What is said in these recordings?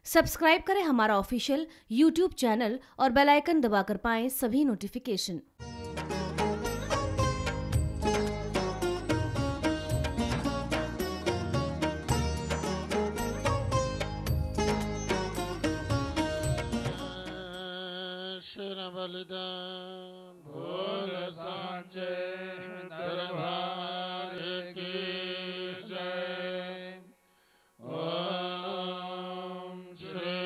Subscribe करें हमारा official YouTube channel और बेल आइकन दबाकर पाएं सभी नोटिफिकेशन। बलिदान भोल सांचे दरबार की जय। ओम श्री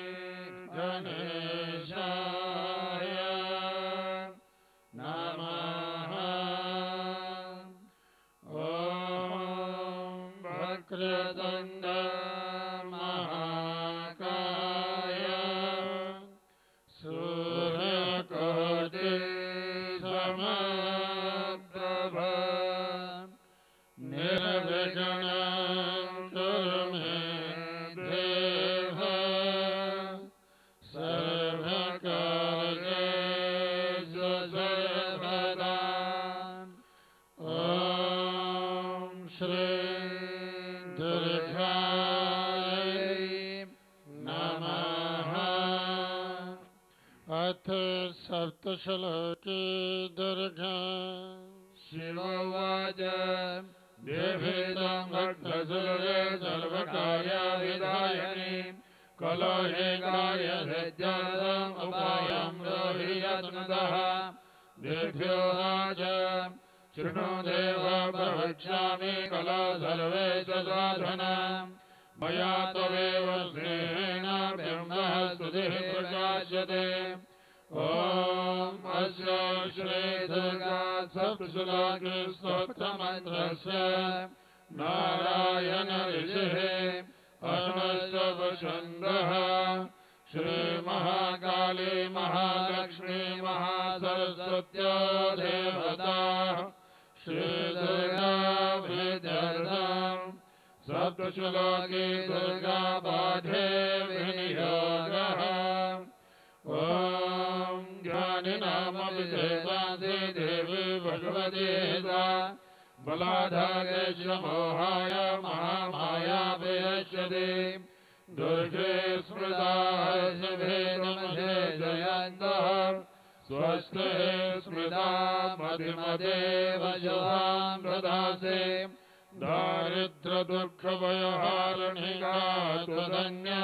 गणेशाय नमः। ओम वक्रतुंड महाकाय सूर्यकोटि समप्रभ निर्विघ्नं कुरु मे देव सर्वकार्येषु सर्वदा। ॐ श्री दुर्गायै नमः। अथ सप्तश्लोकी दुर्गा। शिवोवाच देवीतं भक्तसुरे सर्वकार्यविधायिनी कलहे कार्यसिद्ध्यर्थम् उपायं ब्रूहि यत्नतः। देव्योवाच शृणु देव प्रवक्ष्यामि कलो सर्वेषु साधनम्। मया त्वमेव स्नेहेन ब्रह्मः स्तुतिः प्रकाश्यते। ॐ अस्य श्रीदुर्गा सप्तश्लोकी स्तोत्रमन्त्रस्य नारायण ऋषिः अष्टवशन्दः। श्रीमहाकाली महालक्ष्मी महासरस्वत्या देवता श्रीदुर्गा विद्यार्थम् सप्तश्लोकी दुर्गा पाठे विनियोगः। ॐ ज्ञानिनामभिषेकांसि देवी भगवती सा बलाढ्यमोहाय महामाया विनश्यति। दुर्गे स्मृता शिवे नमः जयन्तः। स्वस्ति स्मृता मतिमदेव शुभां प्रदासे। दारिद्र दुःख भयहारिणी त्वदन्या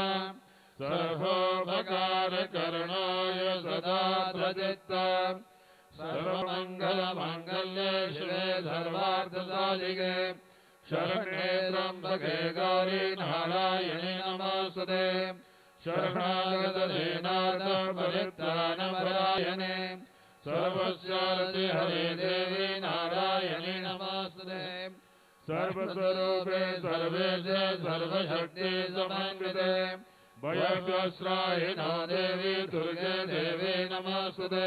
सर्वोपकारकरणाय सदा प्रचित्ता। सर्वमङ्गलमाङ्गल्ये शिवे सर्वार्थसाधिके शरण्ये त्र्यम्बके गौरी नारायणी नमोस्तुते। शरणागतदीनाथ परित्राणपरायणे सर्वस्यार्थे हरे देवी नारायणी नमोस्तुते। सर्वस्वरूपे सर्वेशे सर्वशक्ति समन्विते भयग्रस्त्राहिनो देवी दुर्गे देवी नमोस्तुते।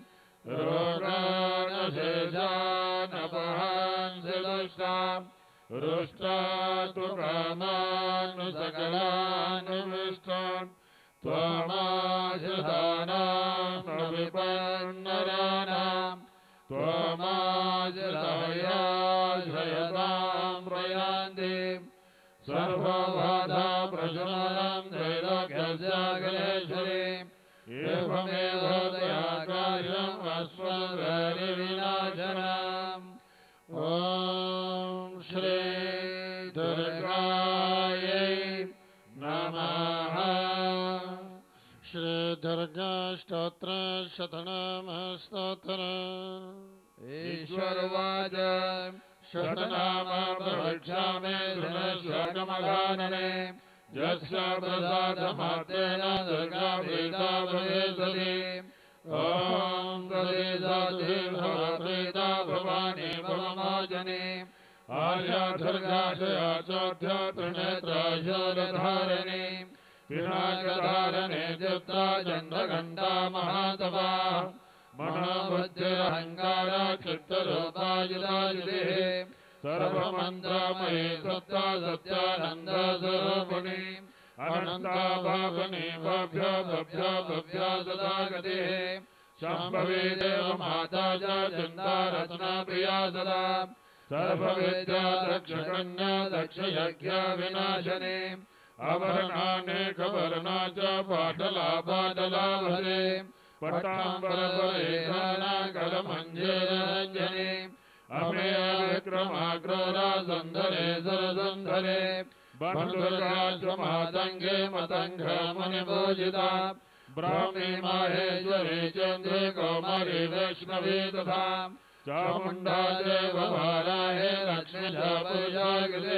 रोगानशेषानपहांसि दुष्टां रुष्टा तु कामानुसकलानुविष्टान् त्वमाश्रितानां न विपन्नराणां त्वमाश्रितायाश्रयतां प्रयान्ति। सर्वबाधा प्रशमनं त्रैलोक्यस्याखिलेश्वरीम् एवमेव तया कार्यम् अस्मद्विनाशनम्। ॐ श्री दुर्गायै नमः। श्री दुर्गा स्तोत्र शतनाम स्तोत्र। ईश्वरवाच शतनाम प्रवक्ष्यामि शृणुष्वकमघानने। यस्य प्रसादमात्रेण दुर्गा प्रीता भवेत्सति। ॐ प्रदेशाधि भवप्रीता भवानी भवमोचने। आर्या दुर्गाशया चोद्य त्रिनेत्राशूलधारिणी पिनाकधारणे चित्ता चन्द्रघण्टा महातपा मनोबुद्धिरहङ्कार चित्तरूपायुधायुधिः सर्वमन्त्रमयी सत्ता सत्यानन्दस्वरूपिणी अनन्ता भावनी भव्या भव्या भव्या सदा गतिः शाम्भवी देवमाता च चिन्तारत्नप्रिया सदा सर्वविद्या दक्षकन्या दक्षयज्ञ विनाशिनी आभरणानि कभरणा च पाटला पाटला भरे पट्टाम्बर परिधाना करमञ्जेरञ्जने अमेय विक्रमाग्ररा सन्धरे सरसन्धरे बन्धुर्गाश्वमातङ्गे मतङ्ग मुनिपूजिता ब्राह्मी माहेश्वरी चन्द्रे कौमारी वैष्णवी तथा चामुण्डा देवभाराहे लक्ष्मी च पूजाकृते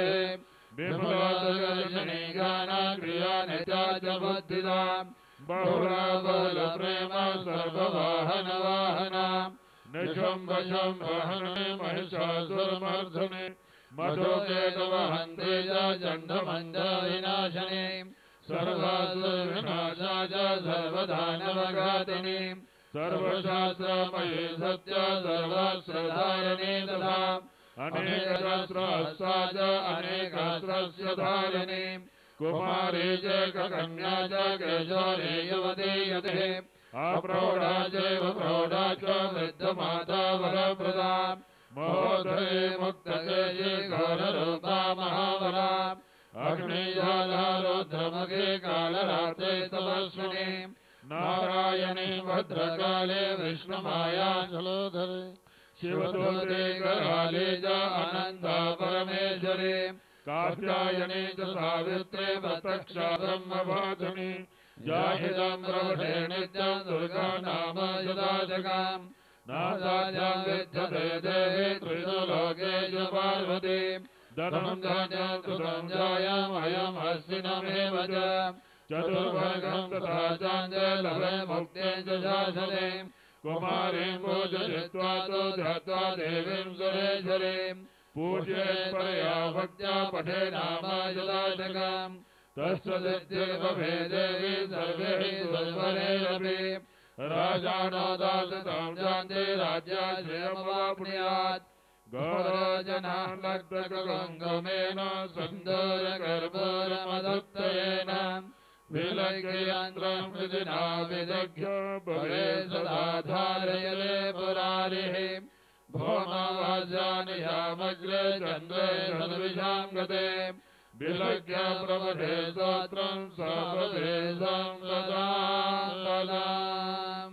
विमलादर्शनी गाना क्रिया नित्या च बुद्धिदा बहुला बहुल प्रेम सर्ववाहन वाहना निशम्भ शम्भहने महिषासुरमर्दने मधुकेतवहन्ते च चण्डमञ्ज विनाशने सर्वासुरविनाशा च सर्वदानवघातिनी सर्वशास्त्रमयी सत्य सर्वास्त्रधारिणी तथा अनेकसहस्रहस्ता च अनेकसहस्रस्य धारिणी कुमारी च कन्या च केशोरी युवती यते अप्रौढा चैव प्रौढा च वृद्धमाता वरप्रदा महोदये मुक्तकेशे घोररूपा महाबला अग्निज्वाला रुद्रमुखे कालरात्रे तपस्विनी नारायणी भद्रकाले विष्णुमाया जलोधरे शिवदूते कराले च अनन्ता परमेश्वरे कात्यायनी च सावित्रे प्रत्यक्षा ब्रह्मवादिनी जाहिदं प्रवटे नित्यं दुर्गा नाम यदाशकाम् नासाद्यां विद्यते देवी त्रिषु लोकेषु पार्वती धनं धान्यं कृतं जायम् अयम् हस्तिनमेव च चतुर्भर्गं तथा चाञ्जलभे मुक्ते च शासने कुमारीं पूजयित्वा तु ध्यात्वा देवीं सुरेश्वरीं पूजयेत् परया भक्त्या पठे नाम यदाशकम् तस्सदित्येवमे देवी सर्वैः सुरवरैरपि राजानो दासितां जानते राज्याश्रयमवाप्नुयात् गौरजनान् लग्नगङ्गमेन सन्दोरगर्भोरमदत्तयेन विलग्ययन्त्रं विधिना विदग्ध्य भवे सदा धारयते पुरारिः भौमवास्यानियामग्रे चन्द्रे सद्विषां गते विलग्य प्रवधे स्तोत्रं सपदे संसदाम्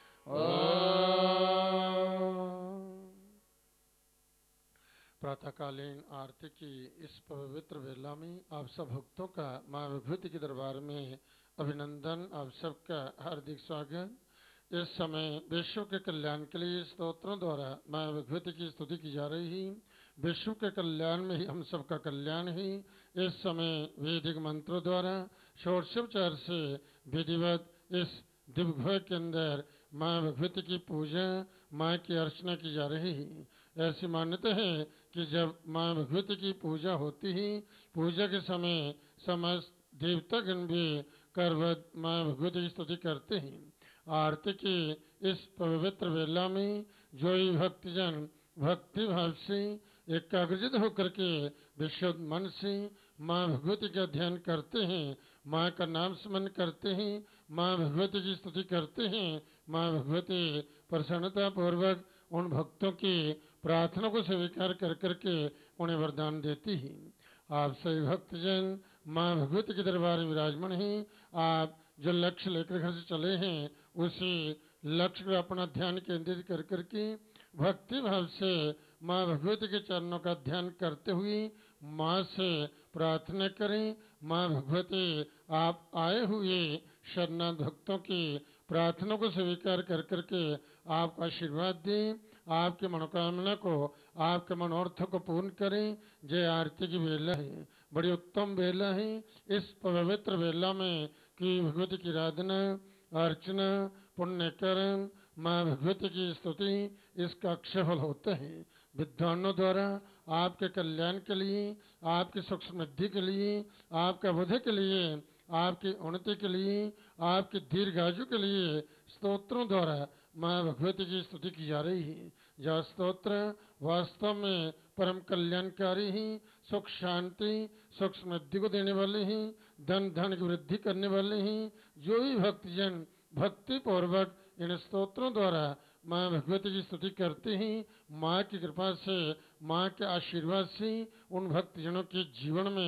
प्रातःकालीन आरती की इस पवित्र वेला में आप सब भक्तों का मां विभूति के दरबार में अभिनंदन। आप सबका हार्दिक स्वागत। इस समय विश्व के कल्याण के लिए स्तोत्रों द्वारा मां विभूति की स्तुति की जा रही है। विश्व के कल्याण में ही हम सबका कल्याण है। इस समय वैदिक मंत्रों द्वारा षोडशोपचार से विधिवत इस दिव्य के अंदर मां विभूति की पूजा, मां की अर्चना की जा रही है। ऐसी मान्यता है कि जब मां विभूति की पूजा होती है, पूजा के समय समस्त देवतागण भी करवत मां विभूति की स्तुति करते हैं। आरती की इस पवित्र वेला में जो ही भक्तजन भक्ति भाव से एकाग्रचित होकर के विशुद्ध मन से मां भगवती का ध्यान करते हैं, मां का नाम स्मरण करते हैं, मां भगवती की स्तुति करते हैं, मां भगवती प्रसन्नता पूर्वक उन भक्तों की प्रार्थना को स्वीकार कर करके उन्हें वरदान देती है। आप सभी भक्तजन मां भगवती के दरबार में विराजमान हैं। आप जो लक्ष्य लेकर घर से चले हैं उसी लक्ष्य पर अपना ध्यान केंद्रित कर करके भक्ति भाव से मां भगवती के चरणों का ध्यान करते हुए मां से प्रार्थना करें। मां भगवती आप आए हुए शरणागत भक्तों की प्रार्थना को स्वीकार कर करके आपका आशीर्वाद दें, आपकी मनोकामना को, आपके मनोरथ को पूर्ण करें। जय आरती की वेला है, बड़ी उत्तम वेला है। इस पवित्र वेला में कि भगवती की आराधना, अर्चना, पुण्यकरण, मां भगवती की स्तुति, इसका अक्षयफल होता है। विद्वानों द्वारा आपके कल्याण के लिए, आपकी सुख समृद्धि के लिए, आपका बुद्धि के लिए, आपकी उन्नति के लिए, आपकी दीर्घायु के लिए स्तोत्रों द्वारा मां भगवती की स्तुति की जा रही है। यह स्तोत्र वास्तव में परम कल्याणकारी ही, सुख शांति सुख समृद्धि को देने वाले हैं, धन की वृद्धि करने वाले हैं। जो ही भक्तजन भक्ति पूर्वक इन स्तोत्रों द्वारा मां भगवती की स्तुति करते हैं, मां की कृपा से, मां के आशीर्वाद से उन भक्तजनों के जीवन में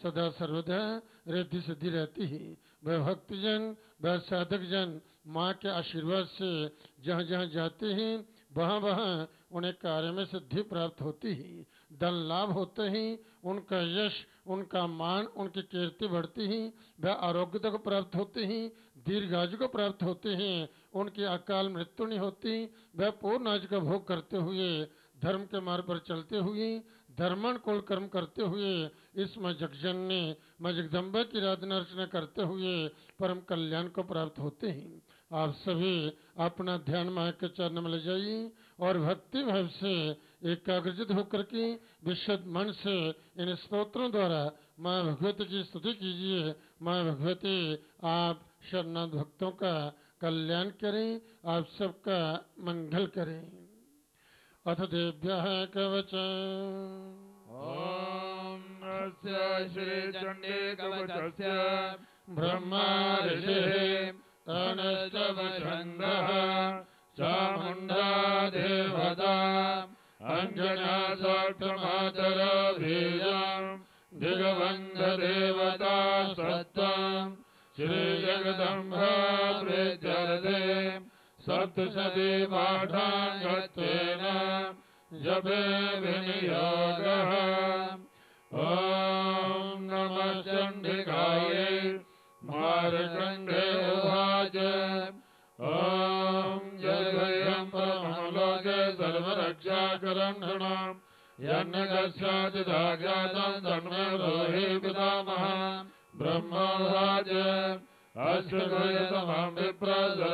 सदा सर्वदा रिद्धि सिद्धि रहती है। वह भक्तजन, वह साधक जन माँ के आशीर्वाद से जहाँ जहाँ जाते हैं वहाँ वहाँ उन्हें कार्य में सिद्धि प्राप्त होती है, धन लाभ होते हैं, उनका यश, उनका मान, उनकी कीर्ति बढ़ती है, वह आरोग्यता को प्राप्त होते हैं, दीर्घायु को प्राप्त होते हैं, उनकी अकाल मृत्यु नहीं होती, वह पूर्ण आयु का भोग करते हुए धर्म के मार्ग पर चलते हुए धर्मन कुल कर्म करते हुए इस माँ जगजननी माँ जगदम्बा की आराधना अर्चना करते हुए परम कल्याण को प्राप्त होते हैं। आप सभी अपना ध्यान माँ के चरण में ले जाइए और भक्ति भाव से एकाग्रचित होकर के विशुद्ध मन से इन स्तोत्रों द्वारा माँ भगवती की स्तुति कीजिए। माँ भगवती आप शरणागत भक्तों का कल्याण करें, आप सबका मंगल करें। अथ देभ्यः कवचम्। ॐ अस्य श्रीचण्डी कवचस्य ब्रह्मा ऋषिः तनस्तवछन्दः चामुण्डा देवता अञ्जना साक्षमातरबीजम् दिग्बन्धदेवता सत्त्वम् श्रीजगदम्बा प्रीत्यर्थे सप्तशती पाठाङ्गत्वेन जपे विनियोगः। ॐ नमः चण्डिकायै मार्कण्डे उवाच ॐ जगद्भयं परमलोके सर्वरक्षाकरन्धृणां यन्नकस्याचिदाज्ञातं तन्मे ब्रूहि पितामहः। ब्रह्मोवाच अश्वगोयतमं विप्र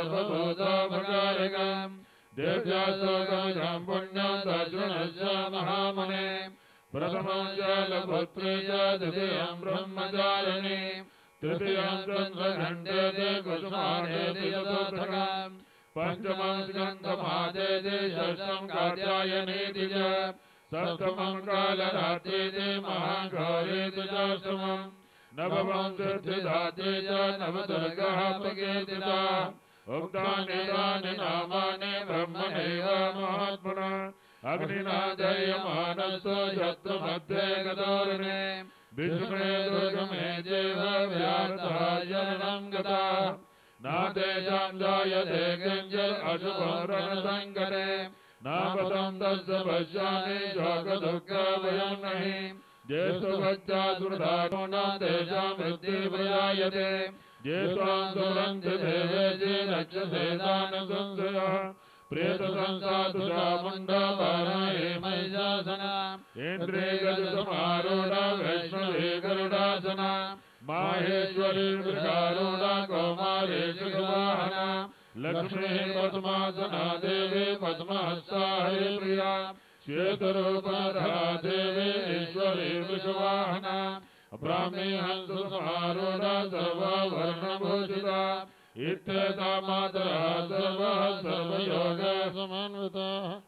सर्वभूतोपकारकम् देव्यास्तोकमजं पुण्यं दर्शनस्य महामने प्रथमं जलपुत्रे च द्वितीयं ब्रह्मचारिणी तृतीयं चन्द्रघण्टेति कुसुमानेति चतुर्थकम् पंचमं स्कन्दमादेति षष्ठं कात्यायनीति च सप्तमं कालरात्रिति महाघोरेति चाष्टमम् नवमं सिद्धिदात्री च नवदुर्गः प्रकीर्तिता। उक्तानि तानि नामानि ब्रह्मणैव महात्मना अग्निना दह्यमानस्तु शत्रुमध्ये गतोरणे विष्णुमे दुर्गमे चैव व्याहृतः शरणं गतः न तेषां जायते किञ्चित् अशुभं रणसङ्कटे न पदं तस्य पश्यामि शोकदुःखभयं नहि ज्येष्ठभक्त्या सुहृदा न तेषां मृत्युर्भयायते ये त्वां सुरन्ति देवेशि रक्षसे दान संशयः प्रेतसंसातु चामुण्डा पारये महिषासना इन्द्रियगजसमारूढा वैष्णवी गरुडासना माहेश्वरी मृगारूढा कौमारी शिखवाहना लक्ष्मी पद्मासना देवी पद्महस्ता हरिप्रिया श्वेतरूपधरा देवी ईश्वरी वृषवाहना ब्राह्मी हंस समारूढ़ा सर्ववर्णभूषिता इत्येता मातरः सर्वः सर्वयोग समन्विता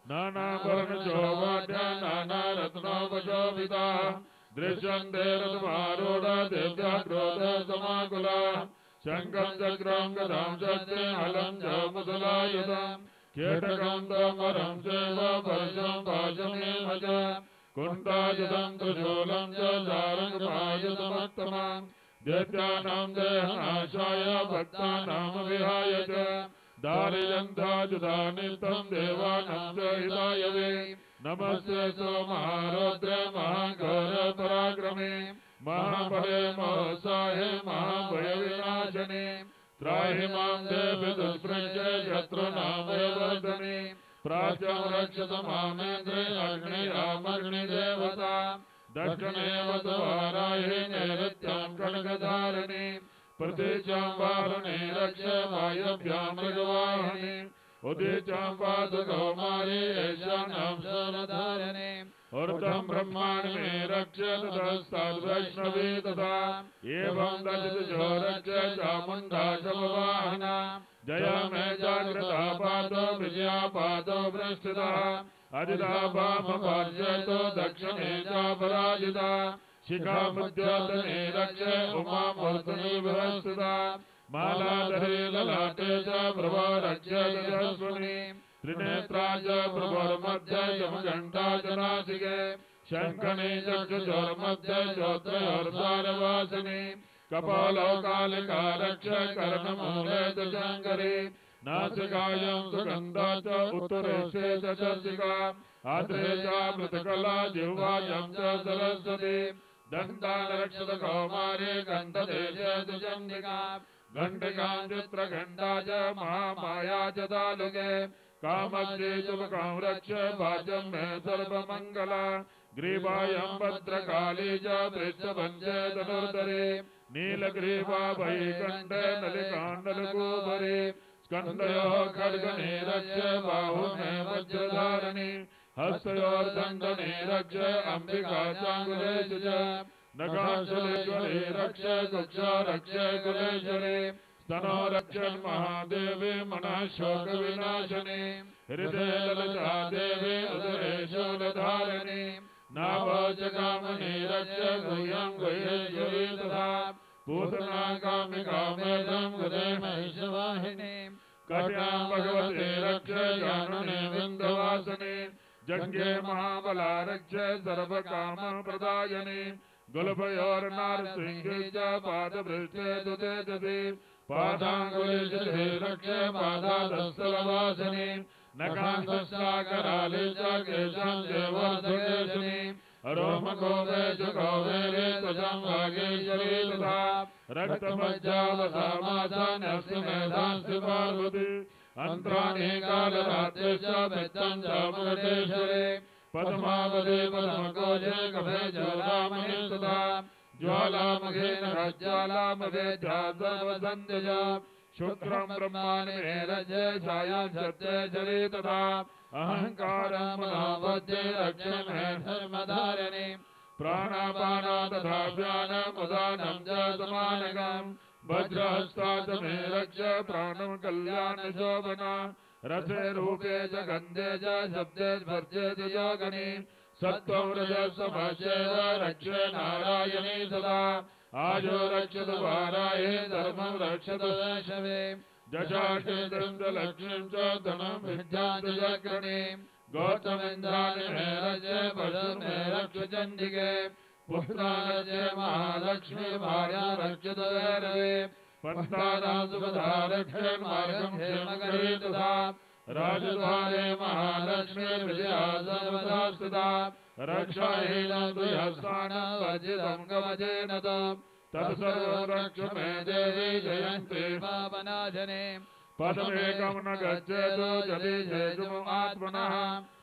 नानावर्णशोभाढ्या नानारत्नोपशोभिता दृश्यन्ते रथमारूढा देव्याः क्रोधसमाकुला शङ्खं चक्रं गदां शक्तिं हलं च मुसलायुधम् कीटकं तमरं चैव वर्षं पाशमेव च कुण्ठायुधं त्रिशूलं च सारङ्गपायुधमुत्तमम् दैत्यानां देहनाशाय भक्तानां विहाय च दारयन्तायुधानि तं देवानां च हिताय वे नमस्ते सोमहारौद्रे महाघोरपराक्रमे महाभये महोत्साहे महाभयविनाशने त्राहि मां देवि दुष्प्रज्ञे शत्रूणामयवर्धने प्राच्यं रक्षत मामेन्द्रे अग्निरामग्निदेवता दक्षिणेव द्वाराये नैऋत्यां खड्गधारिणे प्रतीचां वारुणे रक्ष वायव्यां मृगवाहिनी उदीचां पातु कौमारी ईशान्यां शूलधारिणे ऊर्ध्वं ब्रह्माणि मे रक्ष ततस्ताद्वैष्णवी तथा एवं दशदिशो रक्ष चामुण्डा शववाहना जया मे जागृता पादो विजया पादो वृष्टितः अजिता वामपार्श्वेतो दक्षिणे चापराजिता शिखामुद्योतने रक्ष उमामूर्धनि विवस्थिता मालाधरे ललाटे च प्रभा रक्ष यशस्विनी त्रिनेत्रा च प्रभोर्मध्ये यमघण्टा च नासिके शङ्खने चक्षुषोर्मध्ये श्रोत्रयोर्द्वारवासिनी कपालो कालिका रक्ष कर्णमूले दुशङ्करी नासिकायां सुगन्धा च उत्तरेशे च चर्चिका आद्रे च मृतकला जिह्वायां च सरस्वती दन्तानरक्षत कौमारे गन्धदेशे दुचण्डिका घण्टिकां चित्रघण्टा च महामाया च तालुके कामश्री शुभकां रक्ष भाजं मे सर्वमङ्गला ग्रीवायां भद्रकाली च वृषभञ्जे धनुर्धरे नीलग्रीवा वैकण्ठे नलिकाण्डलकूपरे स्कन्धयोः खड्गने रक्ष बाहुमे वज्रधारिणी हस्तयोर्दण्डने रक्ष अम्बिका चाङ्गुलेषु च नखाशुलेश्वरे रक्ष कुक्षा रक्ष कुलेश्वरे स्तनो रक्षन् महादेवी मनः शोकविनाशिनी हृदये ललिता देवी उदरे शूलधारिणी नाभोजकामनी रक्ष गुह्यं गुह्येश्वरी तथा पूतना कामिका मेधं हृदे महिषवाहिनी कट्यां भगवते रक्ष जानने विन्ध्यवासिनी जङ्गे महाबला रक्ष सर्वकामप्रदायिनी गुल्फयोर्नारसिंही च पादभृष्टे दुतेजसी पादाङ्गुलिशिरे रक्ष पादाधस्थलवासिनी नखान्तस्साकराले च केशां देवर्धकेशिनी रोमगोवेषु गौवेरे त्वचां वागेश्वरी तथा रक्तमज्जावसामासान्यस्ति मेधांस्ति पार्वती अन्त्राणि कालरात्रे च मित्तं च मकटेश्वरे पद्मावते पद्मकोशे कफे ज्वालामहे तथा ज्वालामघेन रज्ज्वालामभेद्या सर्वसन्ध्यज शुक्रं ब्रह्माणि मे रज्जे छायां सत्ये शरी तथा अहङ्कारं मनोवज्जे रक्ष मे धर्मधारिणी प्राणापाना तथा व्यानमुदानं च समानकम् वज्रहस्ता च मे रक्ष प्राणं कल्याणशोभना रसे रूपे च गन्धे च शब्दे स्पर्शे च योगिनी सत्त्वं रजस्तमश्चैव रक्ष नारायणी सदा आयो रक्षतु वाराये धर्मं रक्षतु शवे जशाष्टिं च लक्ष्मीं च धनं विद्यां च चक्रणीं गौतमेन्द्राणि मे रक्ष पशुं मे रक्ष चण्डिके पुत्राणस्य महालक्ष्मी भार्या रक्षतु वैरवे पन्थानां सुखदा रक्ष मार्गं क्षेमकरी तथा राजद्वारे महालक्ष्मी विजया सर्वदा स्थिता रक्षाहीनं द्विहस्तानं वर्जितं कवचेन तत्सर्वं रक्ष मे देवी जयन्ती पावनाशने पदमेकं न गच्छेत् यदि जयजुमात्मनः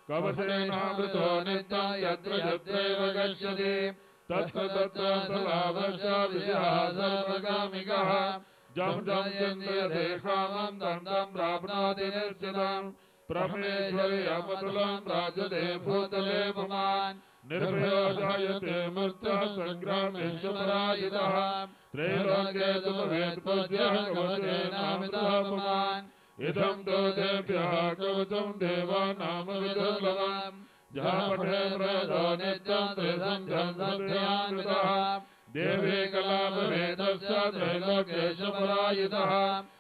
कवचेनावृतो नित्यं यत्र यत्रैव गच्छति तत्र तत्र सलाभश्च विजयः सर्वगामिकः जं जं चिन्तयते कामं तं तं प्राप्नोति निश्चितम् परमेश्वरि अपतुलं राजते भूतले पुमान् निर्भयो जायते मर्त्यः सङ्ग्रामेषु पराजितः त्रैलोक्ये तु भवेत् पूज्यः कवचेनामितः पुमान् इदं तु देव्यः कवचं देवानां विदुर्लभम् जः पठे प्रेतो नित्यं त्रिसन्ध्यं सन्ध्यान्वितः देवी कलापवेदस्य त्रैलोक्येषु पराजितः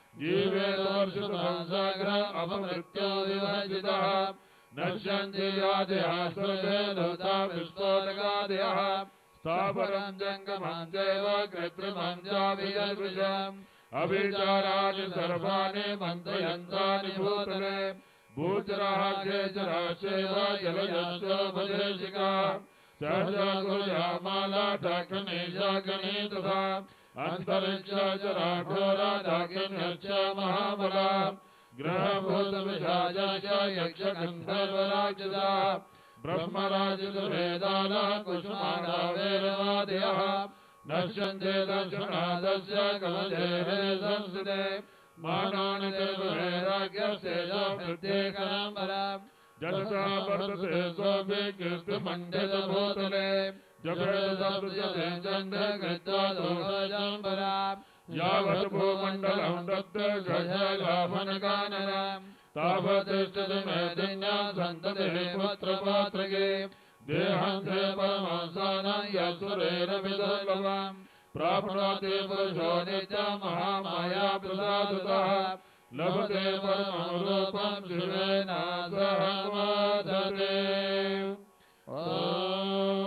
जीवेदवर्षितं साग्रम् अपमृत्यो विवर्जितः नश्यन्ति यादयः सर्वे धूता विस्फोटकादयः स्थावरं जङ्गमं चैव कृत्रिमं चाभियदृशम् अभिचाराणि सर्वाणि मन्त्रयन्त्राणि भूतले भूचराः केचराः चैव जलयश्च भदेशिका सहजा गुरुयामाला डाकिनी शाकिनी तथा अन्तरिक्षचरा घोरा डाकिन्यश्च महाबला ग्रहभूतविशाचश्च यक्षगन्धर्वराक्षसा ब्रह्मराजितवेदानः कुसुमाण्डा वेदवादयः नश्यन्ते दर्शनादस्य कवचेः संस्कृते मानानि निर्वैराग्यस्तेषां प्रत्येकं बलम् जलसा वर्तते स्वपि कीर्तिमण्डितभूतले जपेदसप्तशते चन्द्रकृत्वा दोषजम्बराम् यावत् भूमण्डलं तत्र गजलाभनकाननम् तावत्तिष्ठति मेदिन्यां सन्ततिः पुत्रपात्रगे देहान्ते परमंसानं यस्वरेरविदुर्लभम् प्राप्नोति पुरुषो नित्यं महामाया प्रसादतः लभते परमं रूपं शिवेन सह मोदते।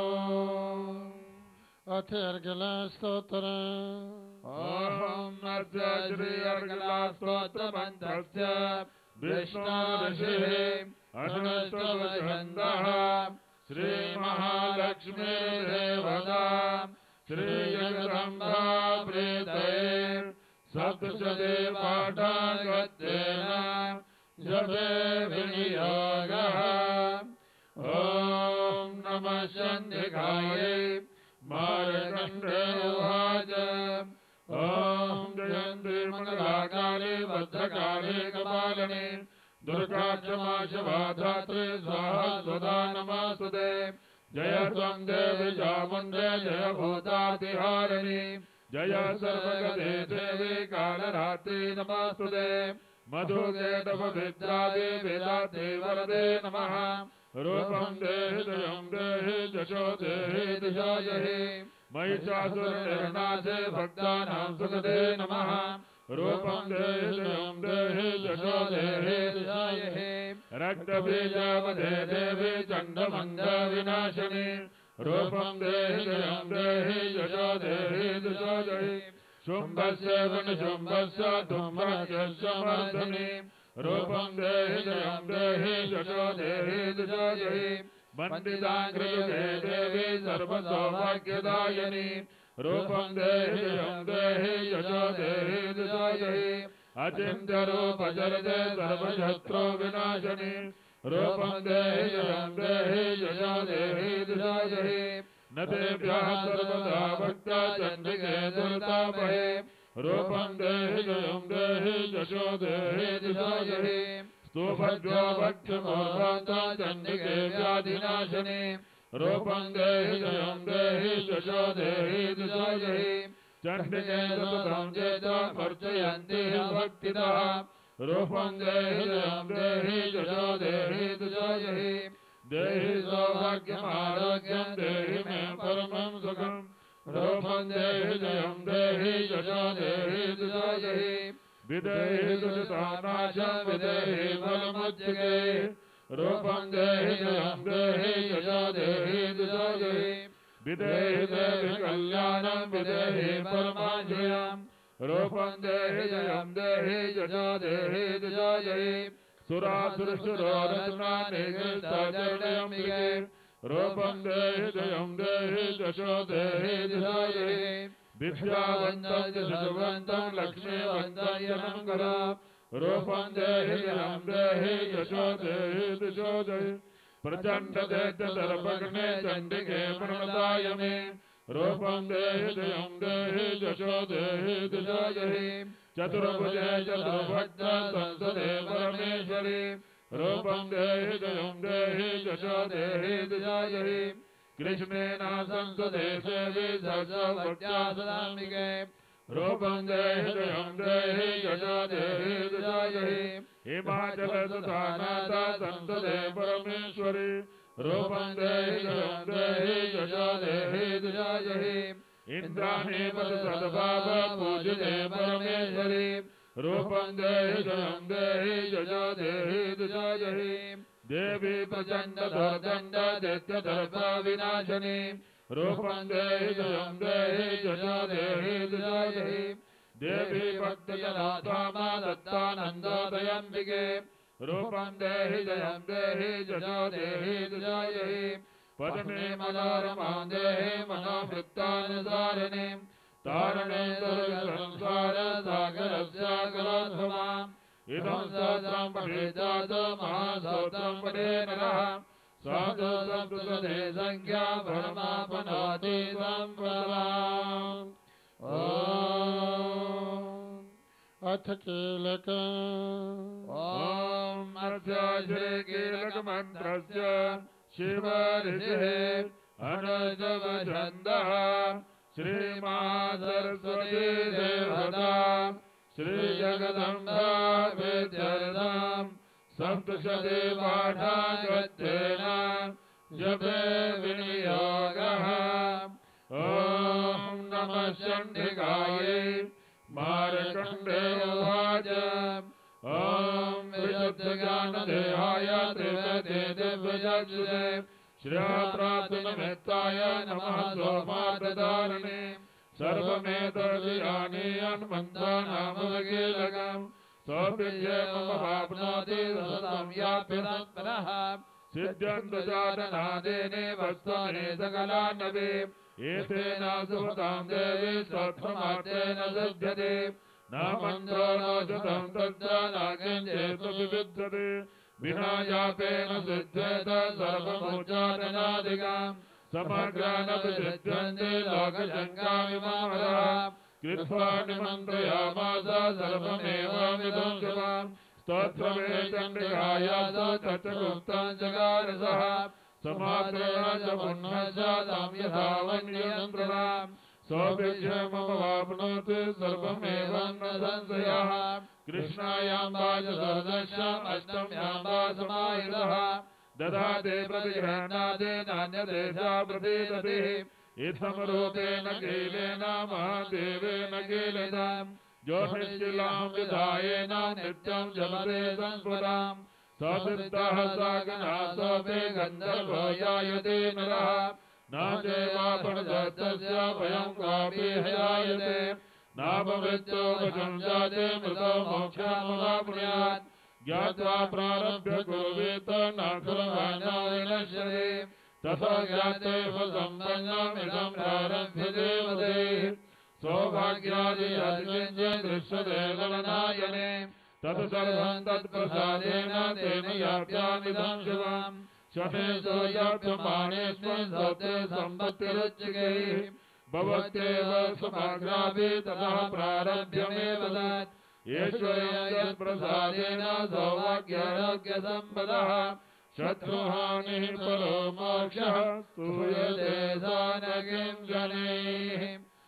अथ अर्गला स्तोत्र ओम नमः श्री अर्गला स्तोत्र मंत्रस्य विष्णु ऋषिः अनुष्टुप्छन्दः श्री महालक्ष्मी देवता श्री जगदम्बा प्रीतये सप्तशती पाठागत्येन जपे विनियोगः ओम नमः चंडिकायै मार्कण्डे उवाच ओम जयन्ती मंगलाकाले भद्रकाले कपालिनी दुर्गा क्षमा शिवा धात्री स्वाहा स्वधा नमस्तुते जय त्वं देवी चामुण्डे जय भूतातिहारिणी जय सर्वगते देवी कालरात्रि नमस्तुते मधुकेटपविद्रादे वेदाते वरदे नमः रूपं देहि दयं देहि जशो देहि दिशायहि महिषासुरनिर्नाशे भक्तानां सुखदे नमः रूपं देहि दयं देहि जशो देहि दिशायहि रक्तबीजवदे देवी चण्डमण्डविनाशिनी रूपं देहि दयं देहि जशो देहि दिशायहि शुम्भस्य वनशुम्भस्य धूम्रस्य मर्दिनी रूपं देहि दयं देहि जशो देहि दिशायहि वन्दिताङ्घ्रियुगे देवी सर्वसौभाग्यदायिनी रूपं देहि दयं देहि जशो देहि दिशायहि अचिन्त्यरूपचरिते सर्वशत्रु विनाशिनी रूपं देहि दयं देहि जशो देहि दिशायहि न तेभ्यः सर्वदा भक्ता चण्डिके दुर्तापहे रूपं देहि दयं देहि जशो देहि दिशायहि स्तूभद्भ्यो भक्ष्यमोर्वाता चण्डिके व्याधिनाशिनी रूपं देहि दयं देहि जशो देहि दिशायहि चण्डिके सततं चेतमर्चयन्ति भक्तितः रूपं देहि दयं देहि जशो देहि दिशायहि देहि सौभाग्यमारोग्यं देहि मे परमं सुखं रूपं देहि दयं देहि जशो देहि दिशायहि विदेहि दुरितानाशं विदेहि बलमुच्यते रूपं देहि दयं देहि जशो देहि दिशायहि विदेहि देवि कल्याणं विदेहि परमाश्रयं रूपं देहि दयं देहि जशो देहि दिशायहि सुरासुरसुरोरत्नानिकृष्टचरणम्बिके रूपं देहि दयं देहि जशो देहि दिशायहि विद्यावन्तं यशवन्तं लक्ष्मीवन्तं यशङ्करा रूपं देहि दयं देहि जशो देहि दिशायहि प्रचण्डदैत्यदर्पघ्ने चण्डिके प्रणतायमे रूपं देहि दयं देहि जशो देहि दिशायहि चतुर्भुजे चतुर्भुजा संसदे परमेश्वरी रूपं देहि दयं देहि जशो देहि दिशायहि कृष्णेन संसदे सेवी सर्वभक्त्या सदाम्बिके रूपं देहि दयं देहि जशो देहि दिशायहि हिमाचलसुधानाथा संसदे परमेश्वरी रूपं देहि दयं देहि जशो देहि दिशायहि इंद्राणी पद सद्भाव पूजिते परमेश्वरी रूपं देहि दयं देहि जशो देहि दिशायहि देवी प्रचण्ड दुर्दण्ड दैत्यदर्प विनाशिनी रूपं देहि दयं देहि जशो देहि दिशायहि देवी भक्तजनाधामा दत्तानन्दोदयम्बिके रूपं देहि दयं देहि जशो देहि दिशायहि पद्मे मनोरमा देहि मनोवृत्तानुसारिणी तारणे दुर्गसंसार सागरस्याग्रोद्भवाम् इदं सहस्रं पठेतात् महासहस्रं पठे नरः साधु सप्तशते संख्या परमापनोति संप्रदाम् अथ कीलक ॐ अस्य श्रीकीलकमन्त्रस्य शिव ऋषिः अनुजवछन्दः श्रीमहासरस्वती देवता श्रीजगदम्बा विद्यार्थं सप्तशती पाठागत्येन जपे विनियोगः ॐ नमः चण्डिकायै मार्कण्डे उवाच ॐ विशुद्धज्ञानदेहाय त्रिवेदे दिव्यचक्षुषे श्रेयप्राप्तिनिमित्ताय नमः सौभाग्यदारिणे सर्वमेतद्विजाने हनुमन्तानामवकीलकम् सौविद्ये मम वाप्नोति सततं याप्य तत्परः सिद्ध्यन्तु जातनादेने वस्तानि सकलान्नपि एतेन सुभतां देवी सत्त्वमात्रेण सिद्ध्यते न मन्त्रो न शतं तच्च न किञ्चित् विविध्यते विना यापेन सिद्ध्येत सर्वमुच्चाटनादिकम् समग्रानपि सिद्ध्यन्ते लोकशङ्काविमानः कृत्वा निमन्त्रयामास सर्वमेवामिदं शुभम् स्तोत्रमे चण्डिकायास तच्च गुप्तं जगार सः समात्रेण च पुनः च तां यथा वन्ययन्त्रणाम् सौविद्ये मम वाप्नोति सर्वमेवं न संशयः कृष्णायां वा च सर्वस्याम् अष्टम्यां वा समाहितः ददाते प्रतिगृह्णाते नान्यदेशा प्रतीततिः इत्थं रूपेण कीलेन महादेवेन कीलितम् ज्योतिष्शिलां विधायेन नित्यं जपते संस्मृताम् ससिद्धः सागनासोऽपि गन्धर्वो यायते नरः न चैवापणदत्तस्य भयं क्वापि हयायते नापवित्तो वशं जाते मृतो मोक्षामवाप्नुयात् ज्ञात्वा प्रारभ्य कुर्वीत न कुर्वाणो विनश्यते तथा ज्ञाते सम्पन्नमिदं प्रारभ्य देवदैः सौभाग्यादियद्विञ्जे दृश्यते गणनायने तत् सर्वं तत्प्रसादेन तेन याप्यामिदं शुभम् शनेषु याप्यमानेऽस्मिन् सते सम्पत्तिरुच्यकैः भवत्येव समग्रापि ततः प्रारभ्यमेव तत् ईश्वरं यत्प्रसादेन सौभाग्यारोग्यसम्पदः शत्रुहानिः परो मोक्षः सूयते सा न किं जनैः।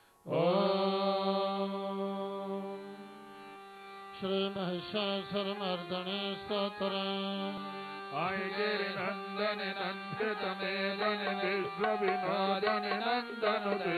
श्री महिषासुरमर्दने स्तोत्रम् गिरिनन्दन नन्दितमेदन विश्वविनोदन नन्दनुते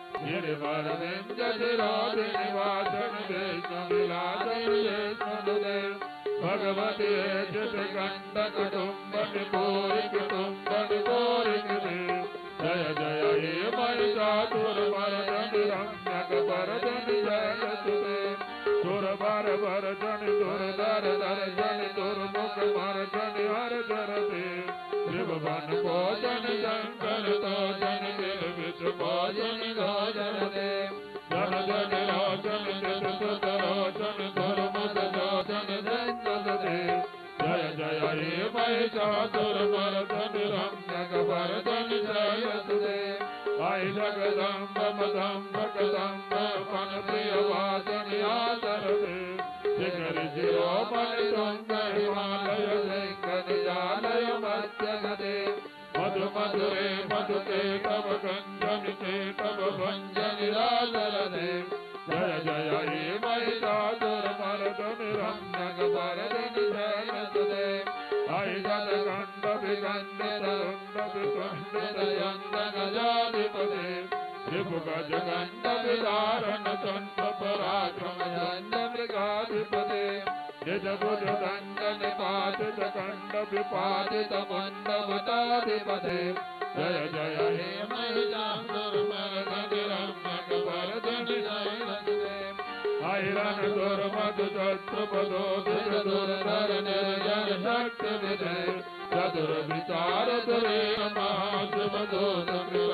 गिरिवरविन्दशिरोधिनिवासन विष्णुविलासन विष्णुनुते भगवती जगण्डकुटुम्बनि भूरिकुटुम्बनि भूरिकुते जय जय हे महिषासुरमर्दनि रम्यकवरदनि जयसुते सुरवर वरजनि दुर्धर दर्शनि दुर्मुख मर्जनि हर जरते त्रिभुवन भोजनि शंकर तोजनि निर्विष भोजनि घोजरते जन जन रोचन चित रोचन धर्मद जोजन संजते जय जय हे महिषासुरमर्दनि रम्यकवरदनि जयसुते आई जगदम्ब मदम्ब कदम्ब पन प्रियवासिनि आदरते शिखरि शिरोमणि तुंग हिमालय शृंगनिजालय मध्यगते मधु मधुरे मधुते तव गंजनि ते तव भंजनि राजरते जय जय हे महिषासुरमर्दनि रम्यकवरदनि जयसुते आई जलकण्ड विकण्डित रुण्ड विकुण्डित यन्द गजाधिपते त्रिभुगज गण्ड विदारण चण्ड पराक्रम चण्ड मृगाधिपते निज भुज दण्ड निपातित खण्ड विपातित मण्डवताधिपते जय जय हे महिषासुरमर्दनि रम्यकवरदनि जयसुते ऐरन दुर्मधु शत्रुपदोदित दुर्धर निर्जन शक्ति विजय चतुर विचार दुरेण महाशिवदूत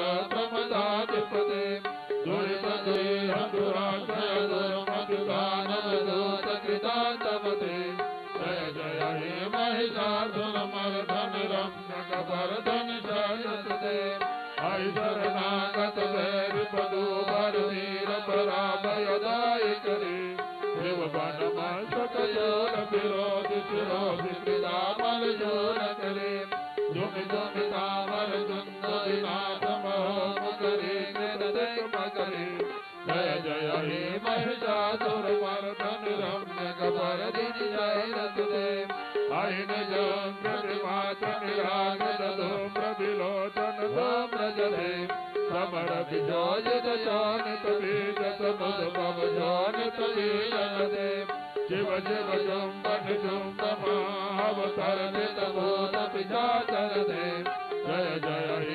प्रमदाधिपते दुरित दुरीह दुराशय दुर्मधु दानव दूत कृतान्तपते जय जय हे महिषासुरमर्दनि रम्यकवरदनि जयसुते आई शरणागत वैरिपदुभर वीर पराभयदायिकरे त्रिभुवन मस्तकयोर विरोधि शिरोधि कृदामल जोर करे दुमि दुमि तामर दुंद विनाश महोम करे कृतदेव मकरे जय जय हे महिषासुरमर्दनि रम्यकवरदनि जयसुते आई निजोन्द्रनिवाचन रागद धूम्र विलोचन धूम्रजले समर विजोजित शोणित बीजत मुद्भव शोणित बीजते शिव शिव चुम्बन चुम्ब महावतरणित भूत पिशाचरते जय जय हे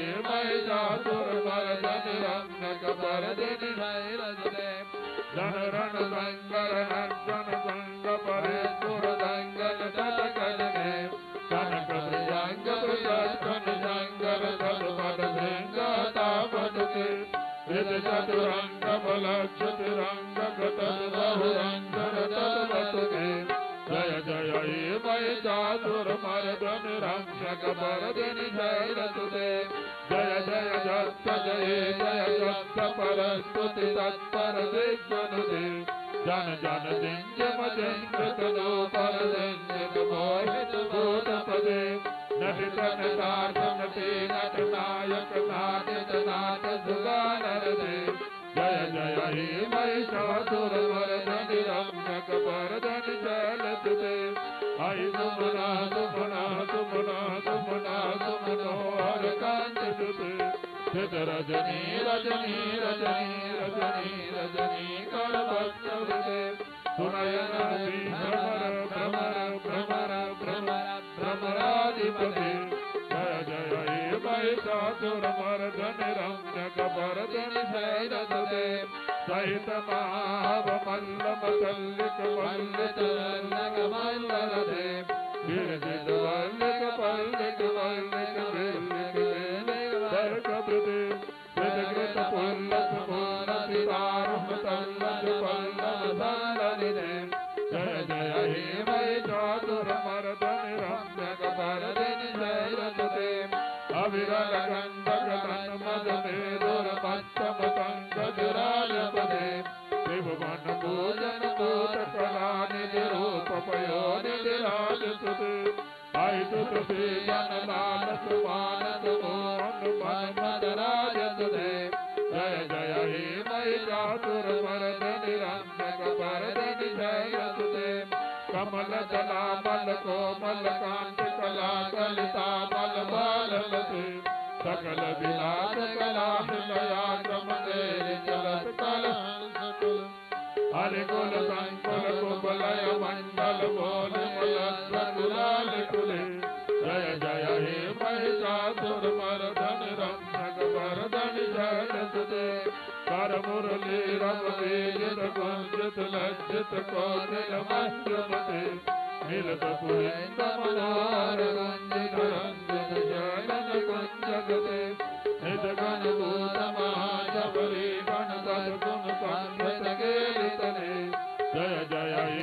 महिषासुरमर्दनि रम्यकपर्दिनि शैलसुते जनरण संकर नर्जन संग परेश्वर दंगल जटकलगे कनक प्रियंग प्रियस्थन शंकर सदपद सिंहतापदके हृद चतुरंग बलक्षुतिरंग गतद बहुरंजन तद्वतुके जय जय हे महिषासुरमर्दनि रम्यकपर्दिनि शैलसुते जय जय जत्त जय जय जत्त परस्तुति तत्पर विश्वनुदे जन जन दिंजम जिंकृतनो पर दिंजम मोहित भूतपदे नटित नटार्थ नटे नट नायक नाटित नाट सुगानरदे जय जय हे महिषासुरमर्दनि रम्यकपर्दिनि शैलसुते आई सुमना सुमना सुमना सुमना सुमनो हर कांत सुते सिद्ध रजनी रजनी रजनी रजनी रजनी कलवत्सुते सुनयन भ्रमर भ्रमर भ्रमर भ्रमर भ्रमराधिपते जय जय हे महिषासुरमर्दनि रम्यकपर्दिनि शैलसुते सहित महावमल्लम तल्लिक मल्लित मल्लरदे गिरजित वल्लिक पल्लिक वल्लिक विल्लिक विल्लिक दर्कवृते विदकृत पुल्लस मूलसितारुह तल्लस पल्लव सल्लनिदे जय जय हे महिषासुरमर्दनि रम्यकपर्दिनि शैलसुते अविरल गंधक तन्मद मेदुर पच्चम पंकज राजपदे त्रिभुवन पूजन भूत कला निधि रूप पयोनिधि राजसुते आई सुत जन लालस मानस मोहन मन्मद राजसुते जय जय हे महिषासुरमर्दनि रम्यकपर्दिनि शैलसुते कमल दलामल कोमल कांति कला कलिता मल बाललते सकल विलास कला लया क्रम तेरे चलत कल हरि कुल संकुल कुबलय मंडल बोल मलस्वकुलाल कुले जय जय हे महिषासुरमर्दनि रम्यकपर्दिनि शैलसुते कर मुरली रव बीजित गुंजित लज्जित कौटिल मंजुमते मिलत पुलिंद मनोहर गुंजित रंजित शयन कुंजगते निज गण भूत महाजबरी गण सद्गुण संभृत केलितने जय जय हे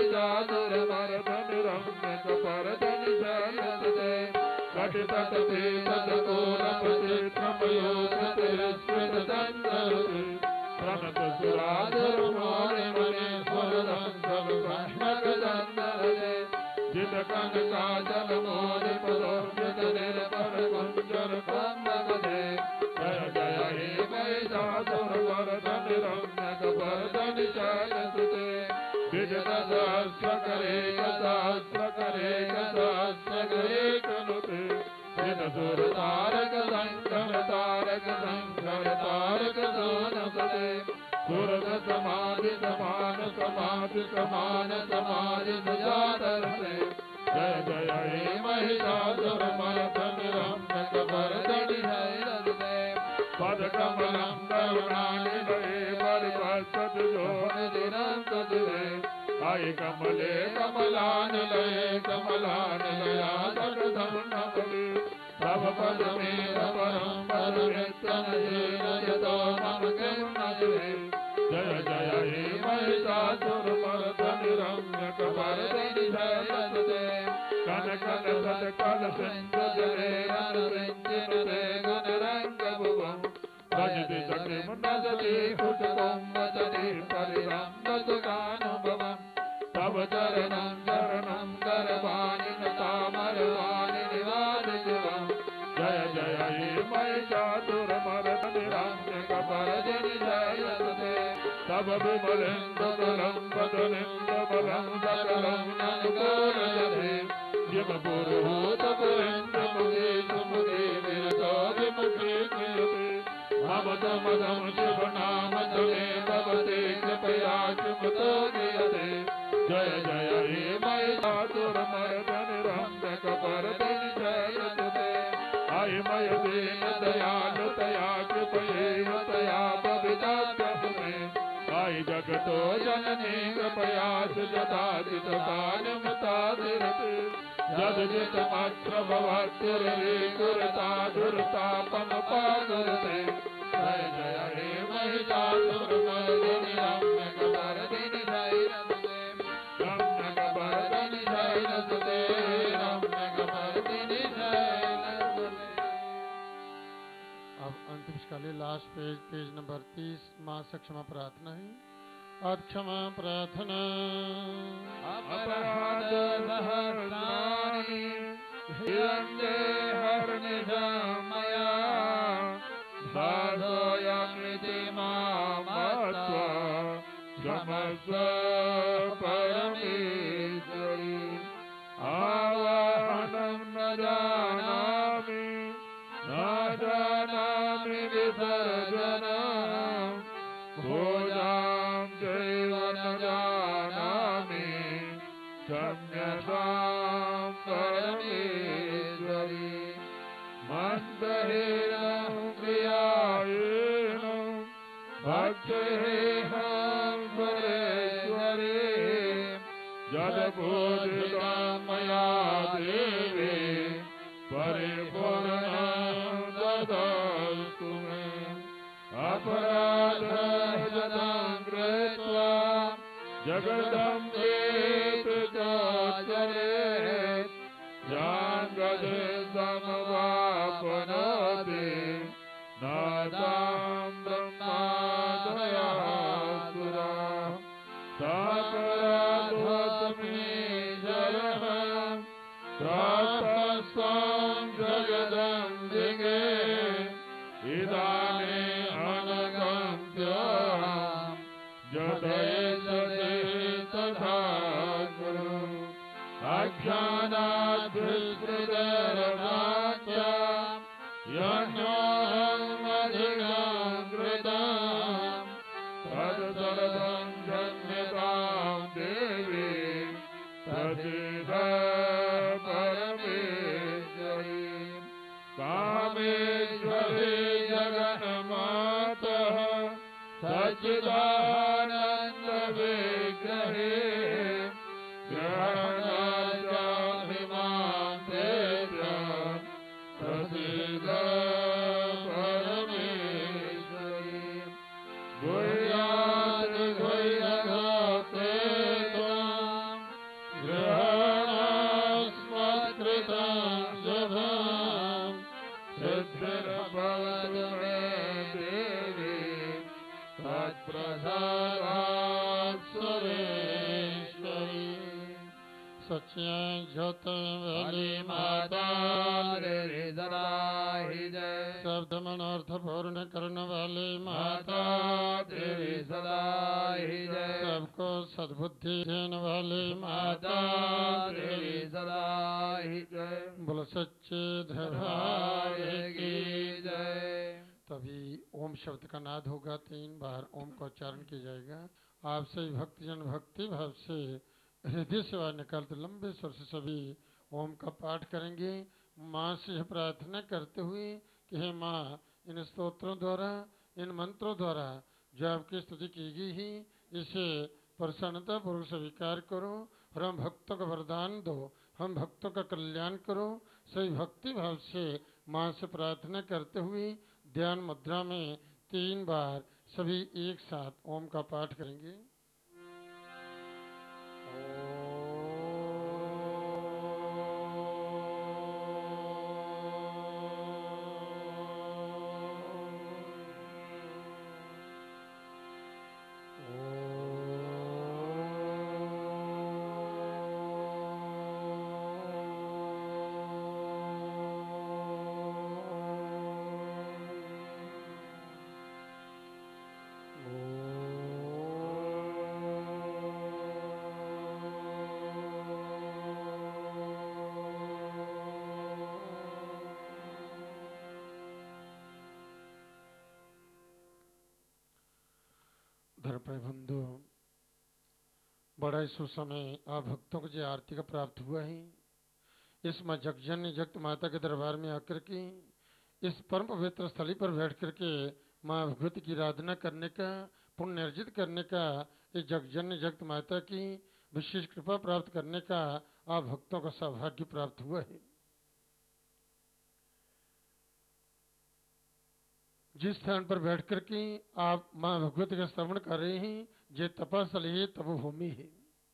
महिषासुरमर्दनि रम्यकपर्दिनि शैलसुते कटितट पीतट कोलपति प्रमयोषित स्मृत चंद्ररुते प्रणत सुराधुर मोरे मणेश्वर दंसल कष्मक चंद्रदे जित कनकाचल मोदि पदोर्जित निर्भर कुंजर कम्बगदे जय जय हे महिषासुरमर्दनि रम्यकपर्दिनि शैलसुते विजत सहस्र करे सहस्र करे सहस्र करे कनुते जिन सुर तारक संकर तारक संकर तारक सोनसते सुरत समाधि समान समाधि समान समाधि सुजातरते जय जय हे महिषासुरमर्दनि रम्यकपर्दिनि शैलसुते पद कमलं करुणानिधये परिपश्यत जोनिधिरं तदिवे आई कमले कमलानिलये कमलानिलया जगदं नमले तव पद में परम पद नित्यनयेन यतो मम किं न जिवे जय जय हे महिषासुरमर्दनि रम्यकपर्दिनि शैलसुते कन कन सद कल सिंधु जले नर सिंचिनुते गुण रंग भुवं भजति सखिं नदति कुटुम्बं वदति परिरम्भत गानुभवम् तव चरणं शरणं गर्भाणि तामरवाणि निवादिशिवम् जय जय हे महिषासुरमर्दनि रम्यकपर्दिनि शैलसुते तव विमलेन्दुकुलं वदनेन्दुबलं सकलं ननुकूलयते जिम पुरुहूतपुरेन्द्रमुखे सुमुखे विरतो विमुखे क्रियते ममदमदं शिवनाम जले भवते कृपया किमुतो गीयते जय जय हे महिषासुरमर्दनि रम्यकपर्दिनि शैलसुते आई कृपाय दीन दयालुतया कृपयैव तया बविदाभ्यस्मे आई जगतो जननी कृपया सुजतादितपानिमितादिरते यद्जितमात्र भवत्युर्विकुरता दुर्तापमुपाकुरुते जय जय हे महिषासुरमर्दिनि रम्यकपर्दिनि शैलसुते रम्यकपर्दिनि शैलसुते रम्यकपर्दिनि शैलसुते। अब अंतिमकाली लास्ट पेज नंबर 30 माँ से क्षमा प्रार्थना है। अब क्षमा प्रार्थना। अपराध सहस्राणि ह्रियन्ते हर्निशं मया साधोऽयमिति मामत्वा क्षमस्व परमेश्वरि आवाहनं न जानामि विसर्जनं भोजां चैव न जानामि क्षम्यतां परमेश्वरि मन्दहेनं क्रियायेन भक्तेऽहं सुरेश्वरे यद्बोधितं मया देवी परिपूर्णं ददातु मे अपराधं कृत्वा जगदम्बेतुचाचरेत् जाङ्गदे समवापनोति नादां ब्रह्मादयः सुरा सापराधोऽस्मि शरणः प्रार्थस्त्वां जगदम्बिके इदानीमनगम्यहं यथेच्छसे तथा कुरु अज्ञानाद्विस्तृतरमाख्या यज्ञोऽहमधिकं कृतं तत्सर्वं क्षम्यतां देवी तदेव परमेश्वरी कामेश्वरी जगन्मातः सच्चिदानन्द विग्रहे ग्रहणाचाभिमां देव्या प्रसीद परमेश्वरी गुह्यात् गुह्यघाते त्वां ग्रहणास्मत्कृतं शुभं सिद्धिर्भवतु मे देवी तत्प्रसादात् सुरेश्वरी सच्चिदानंद ज्योतिर्मयी माता तेरी सदा ही जय। शब्द मनोर्थ पूर्ण करने वाली माता तेरी सदा ही जय। सबको सद्बुद्धि देने वाली माता तेरी सदा ही जय। बोलो सच्चे दरबार की जय। तभी ओम शब्द का नाद होगा, 3 बार ओम का उच्चारण किया जाएगा। आप सभी भक्तजन भक्ति भाव से हृदय से बाहर निकालते लंबे स्वर से सभी ओम का पाठ करेंगे, माँ से प्रार्थना करते हुए कि हे माँ, इन स्तोत्रों द्वारा, इन मंत्रों द्वारा जो आपकी स्तुति की गई है, इसे प्रसन्नता पूर्वक स्वीकार करो और हम भक्तों का वरदान दो, हम भक्तों का कल्याण करो। सभी भक्ति भाव से माँ से प्रार्थना करते हुए ध्यान मुद्रा में 3 बार सभी एक साथ ओम का पाठ करेंगे। बंधु, बड़ा ही सुसमय आप भक्तों को जो आरती का प्राप्त हुआ है, इसमें जगजननी जगत माता के दरबार में आकर के इस परम पवित्र स्थली पर बैठ करके माँ भगवती की आराधना करने का, पुण्य अर्जित करने का, इस जगजननी जगत माता की विशेष कृपा प्राप्त करने का आप भक्तों का सौभाग्य प्राप्त हुआ है। जिस स्थान पर बैठ करके आप माँ भगवती का श्रवण कर रहे हैं, ये तपस्थली है, तपोभूमि है।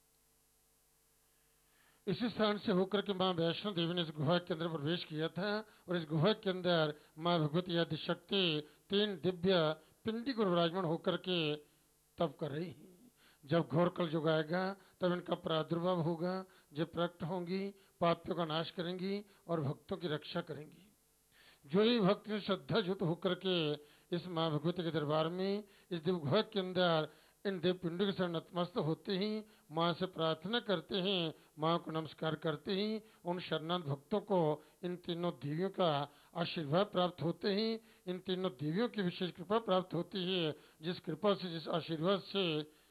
इसी स्थान से होकर के माँ वैष्णो देवी ने इस गुहा के अंदर प्रवेश किया था और इस गुहा के अंदर माँ भगवती आदि शक्ति 3 दिव्य पिंडी को विराजमान होकर के तप कर रही हैं। जब घोर कल युग आएगा तब इनका प्रादुर्भाव होगा, जब प्रकट होंगी, पापियों का नाश करेंगी और भक्तों की रक्षा करेंगी। जो ही भक्त श्रद्धा युक्त होकर के इस माँ भगवती के दरबार में, इस दिव्य गुहा के अंदर इन देव पिंडों के साथ नतमस्त होते ही माँ से प्रार्थना करते हैं, माँ को नमस्कार करते ही उन शरणागत भक्तों को इन तीनों देवियों का आशीर्वाद प्राप्त होते हैं। इन तीनों देवियों की विशेष कृपा प्राप्त होती है, जिस कृपा से, जिस आशीर्वाद से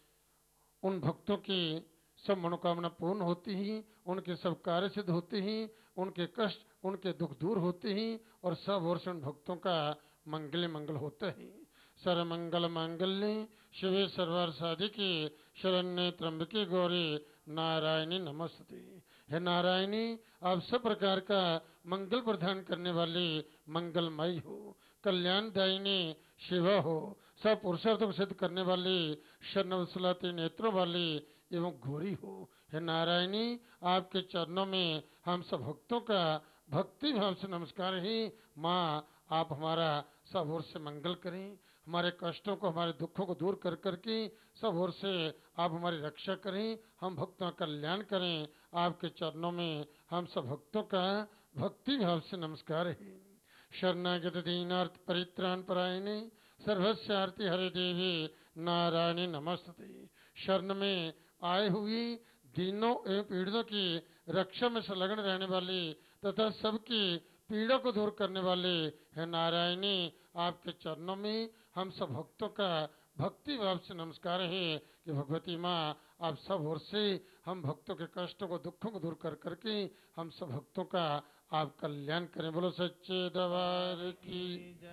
उन भक्तों की सब मनोकामना पूर्ण होती हैं, उनके सब कार्य सिद्ध होते हैं, उनके कष्ट, उनके दुख दूर होते हैं और सब ओर से उन भक्तों का मंगल मंगल होता है। सर्वमंगल मांगल्ये शिवे सर्वार्थ साधिके शरण्ये त्र्यंबके गौरी नारायणी नमस्ते। हे नारायणी, आप सब प्रकार का मंगल प्रदान करने वाली मंगलमयी हो, कल्याणदायिनी शिवा हो, सब पुरुषार्थों को सिद्ध करने वाली शरणवत्सलाती नेत्रों वाली एवं घोरी हो। हे नारायणी, आपके चरणों में हम सब भक्तों का भक्ति भाव से नमस्कार है। माँ, आप हमारा सब ओर से मंगल करें, हमारे कष्टों को, हमारे दुखों को दूर कर करके सब ओर से आप हमारी रक्षा करें, हम भक्तों का कल्याण करें। आपके चरणों में हम सब भक्तों का भक्ति भाव से नमस्कार है। शरणागत दीनार्थ परित्राण परायणे सर्वस्यार्ति हरे देवी नारायणी नमस्ते। शरण में आए हुए दीनों एवं पीड़ितों की रक्षा में संलग्न रहने वाली तथा सबकी पीड़ा को दूर करने वाले है नारायणी, आपके चरणों में हम सब भक्तों का भक्ति भाव से नमस्कार है कि भगवती माँ, आप सब ओर से हम भक्तों के कष्टों को, दुखों को दूर कर करके हम सब भक्तों का आप कल्याण करें। बोलो सच्चे दरबार की।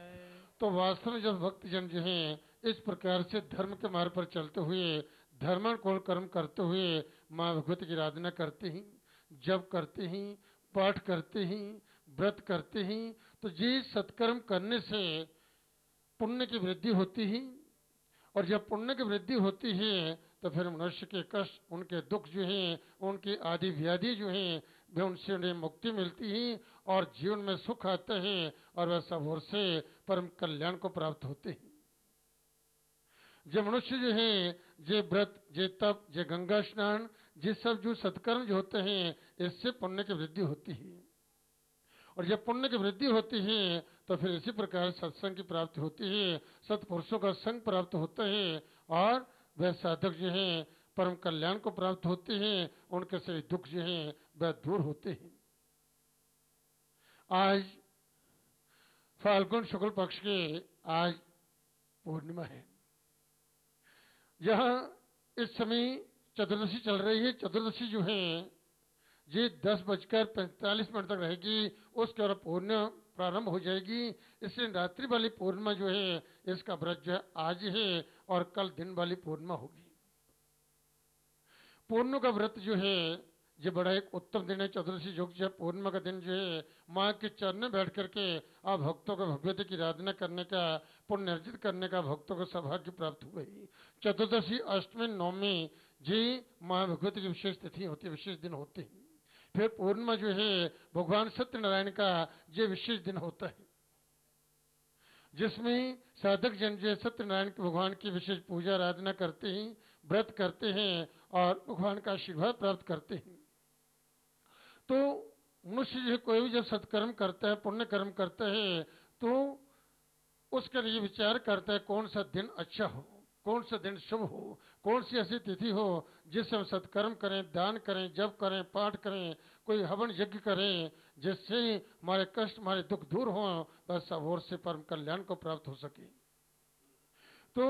तो वास्तव में जब भक्त जन जो हैं इस प्रकार से धर्म के मार्ग पर चलते हुए, धर्मानुकूल कर्म करते हुए माँ भगवती की आराधना करते हैं, जब करते हैं, पाठ करते हैं, व्रत करते हैं, तो ये सत्कर्म करने से पुण्य की वृद्धि होती है और जब पुण्य की वृद्धि होती है तो फिर मनुष्य के कष्ट, उनके दुख जो हैं, उनकी आदि व्याधि जो हैं, वे उनसे उन्हें मुक्ति मिलती है और जीवन में सुख आता है और वह सब ओर से परम कल्याण को प्राप्त होते हैं। जो मनुष्य जो है, जे व्रत, जे तप, जे गंगा स्नान, ये सब जो सत्कर्म जो होते हैं, इससे पुण्य की वृद्धि होती है और जब पुण्य की वृद्धि होती है तो फिर इसी प्रकार सत्संग की प्राप्ति होती है, सत्पुरुषों का संग प्राप्त होता है और वह साधक जो है परम कल्याण को प्राप्त होते हैं, उनके सभी दुख जो हैं वह दूर होते हैं। आज फाल्गुन शुक्ल पक्ष के आज पूर्णिमा है। यहाँ इस समय चतुर्दशी चल रही है। चतुर्दशी जो है ये 10:45 तक रहेगी, उसके बाद पूर्णिमा प्रारंभ हो जाएगी। इसलिए रात्रि वाली पूर्णिमा जो है इसका व्रत जो है आज है और कल दिन वाली पूर्णिमा होगी। पूर्णिमा का व्रत जो है ये बड़ा एक उत्तम दिन है। चतुर्दशी जो है पूर्णिमा का दिन जो है माँ के चरण में बैठ करके आप भक्तों को भगवती की आराधना करने का, पुण्य अर्जित करने का भक्तों को सौभाग्य प्राप्त हुआ है। चतुर्दशी, अष्टमी, नवमी जी माँ भगवती की विशेष तिथि होती है, विशेष दिन होते हैं। फिर पूर्णिमा जो है भगवान सत्यनारायण का ये विशेष दिन होता है, जिसमें साधक जन जो सत्यनारायण के भगवान की विशेष पूजा आराधना करते हैं, व्रत करते हैं और भगवान का आशीर्वाद प्राप्त करते हैं। तो मनुष्य जो कोई भी जब सत्कर्म करता है, पुण्य कर्म करता है, तो उसके लिए विचार करता है कौन सा दिन अच्छा हो, कौन सा दिन शुभ हो, कौन सी ऐसी तिथि हो जिससे हम सत्कर्म करें, दान करें, जप करें, पाठ करें, कोई हवन यज्ञ करें, जिससे हमारे कष्ट, हमारे दुख दूर हो, बस सब ओर से परम कल्याण को प्राप्त हो सके। तो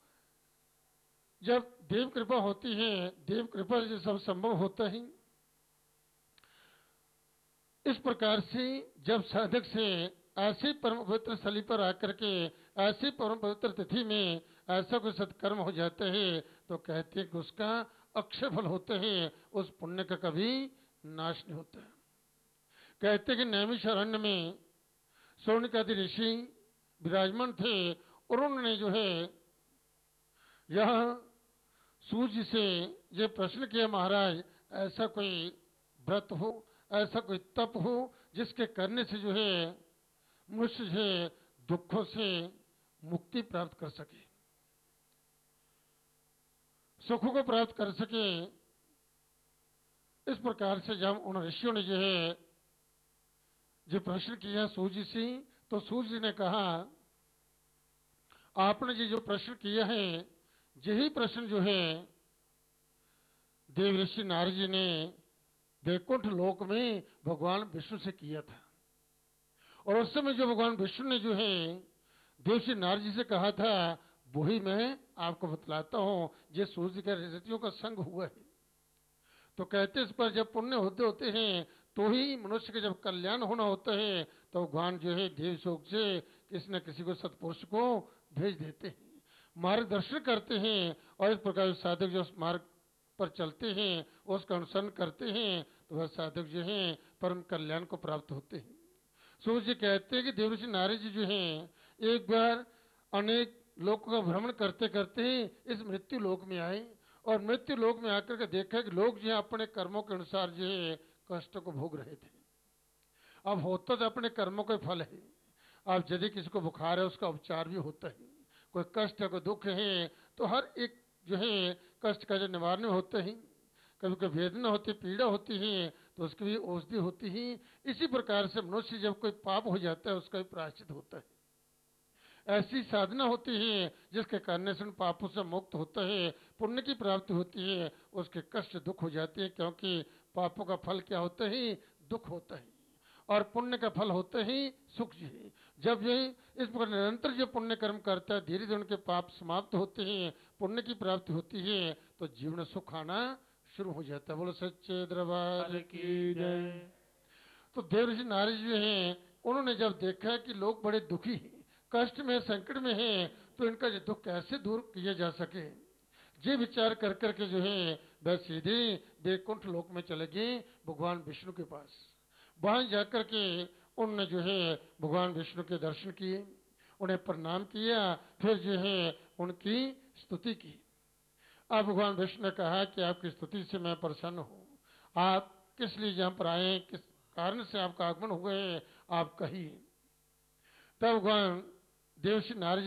जब देव कृपा होती है, देव कृपा से सब संभव होता है। इस प्रकार से जब साधक से ऐसी परम पवित्र स्थली पर आकर के ऐसी परम पवित्र तिथि में ऐसा कोई सत्कर्म हो जाते हैं तो कहते हैं कि उसका अक्षय फल होते हैं, उस पुण्य का कभी नाश नहीं होता। कहते कि नैमिषारण्य में शौनक आदि ऋषि विराजमान थे और उन्होंने जो है यह सूर्य से ये प्रश्न किया, महाराज ऐसा कोई व्रत हो, ऐसा कोई तप हो जिसके करने से जो है मनुष्य जो है दुखों से मुक्ति प्राप्त कर सके, सुखों को प्राप्त कर सके। इस प्रकार से जब उन ऋषियों ने जो है जो प्रश्न किया सूर्य से, तो सूर्य ने कहा आपने जो प्रश्न किया है यही प्रश्न जो है देव ऋषि नारद जी ने वैकुंठ लोक में भगवान विष्णु से किया था। और उस समय जो भगवान विष्णु ने जो है देवश्री नारद जी से कहा था वही मैं आपको बतलाता हूँ। ये सूर्य के ऋषियों का संग हुआ है। तो कहते इस पर जब पुण्य होते होते हैं तो ही मनुष्य का जब कल्याण होना होता है तो भगवान जो है देव शोक से किसी न किसी को सत्पुरुष को भेज देते हैं, मार्गदर्शन करते हैं। और इस प्रकार साधक जो उस मार्ग पर चलते हैं उसका अनुसरण करते हैं तो वह साधक जो है परम कल्याण को प्राप्त होते हैं। सूर्य जी कहते हैं कि देवर्षि नारद जी जो हैं एक बार अनेक लोगों का भ्रमण करते करते इस मृत्यु लोक में आए और मृत्यु लोक में आकर के देखा कि लोग जो है अपने कर्मों के अनुसार जो है कष्ट को भोग रहे थे। अब होता तो अपने कर्मों का फल है। अब यदि किसी को बुखार है उसका उपचार भी होता है, कोई कष्ट है कोई दुख है तो हर एक जो है कष्ट का जो निवारण होता है। कभी कभी वेदना होती है, पीड़ा होती है तो उसकी भी औषधि होती है। इसी प्रकार से मनुष्य जब कोई पाप हो जाता है उसका भी प्रायश्चित होता है। ऐसी साधना होती है जिसके करने से उन पापों से मुक्त होता है, पुण्य की प्राप्ति होती है, उसके कष्ट दुख हो जाते हैं। क्योंकि पापों का फल क्या होता है? दुख होता है और पुण्य का फल होता है सुख जी है। जब ये इस प्रकार निरंतर जो पुण्य कर्म करता है धीरे धीरे उनके पाप समाप्त होते हैं, पुण्य की प्राप्ति होती है तो जीवन सुख आना शुरू हो जाता है। बोलो सच्चे दरबार की जय। तो देवर्षि नारद जी हैं उन्होंने जब देखा कि लोग बड़े दुखी हैं, कष्ट में संकट में हैं, तो इनका ये दुख कैसे दूर किया जा सके, ये विचार कर करके जो है वह सीधे वैकुंठ लोक में चले गए भगवान विष्णु के पास। वहां जाकर के उन्होंने जो है भगवान विष्णु के दर्शन किए, उन्हें प्रणाम किया, फिर जो है उनकी स्तुति की। अब भगवान विष्णु ने कहा कि आपकी स्तुति से मैं प्रसन्न हूँ, आप किस लिए यहाँ पर आए, किस कारण से आपका आगमन हुआ है, आप कहिए। तब भगवान देवर्षि नारद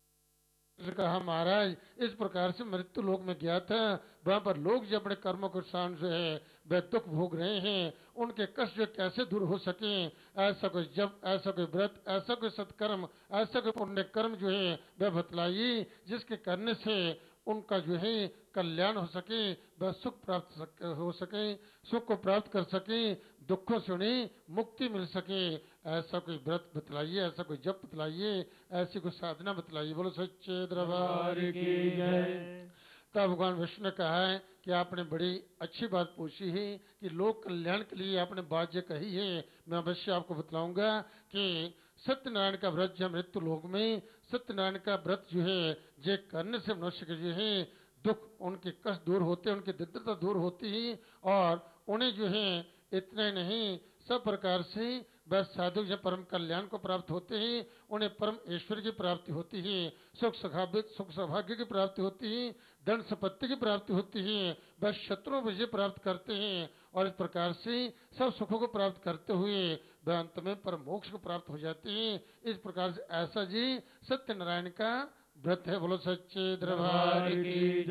ने कहा महाराज इस प्रकार से मृत्यु लोक में गया था, वहां पर लोग जो अपने कर्मों के साथ जो है वह दुख भोग रहे हैं, उनके कष्ट जो कैसे दूर हो सके, ऐसा कोई जब ऐसा कोई व्रत, ऐसा कोई सत्कर्म, ऐसा कोई पुण्य कर्म जो है वह बतलाइए जिसके करने से उनका जो है कल्याण हो सके, वह सुख प्राप्त हो सके, सुख को प्राप्त कर सके, दुखों से उन्हें मुक्ति मिल सके। ऐसा कोई व्रत बतलाइए, ऐसा कोई जप बतलाइए, ऐसी कोई साधना बतलाइए। बोलो सच्चे दरबार की जय। तब भगवान विष्णु ने कहा है कि आपने बड़ी अच्छी बात पूछी है कि लोक कल्याण के लिए आपने बात ये कही है, मैं अवश्य आपको बतलाऊंगा कि सत्यनारायण का व्रत जो मृत्यु लोक में सत्यनारायण का व्रत जो है ये करने से मनुष्य के जो है दुख, उनके कष्ट दूर होते हैं, उनकी दरिद्रता दूर होती है और उन्हें जो है इतने नहीं सब प्रकार से बस साधु जब परम कल्याण को प्राप्त होते हैं, उन्हें परम ऐश्वर्य की प्राप्ति होती है, सुख सौभाग्य की प्राप्ति होती है, धन संपत्ति की प्राप्ति होती है, बस शत्रुओं विजय प्राप्त करते हैं और इस प्रकार से सब सुखों को प्राप्त करते हुए वह अंत में परम मोक्ष को प्राप्त हो जाते हैं। इस प्रकार से ऐसा जी सत्यनारायण का व्रत है। बोलो सच्चे दरबार की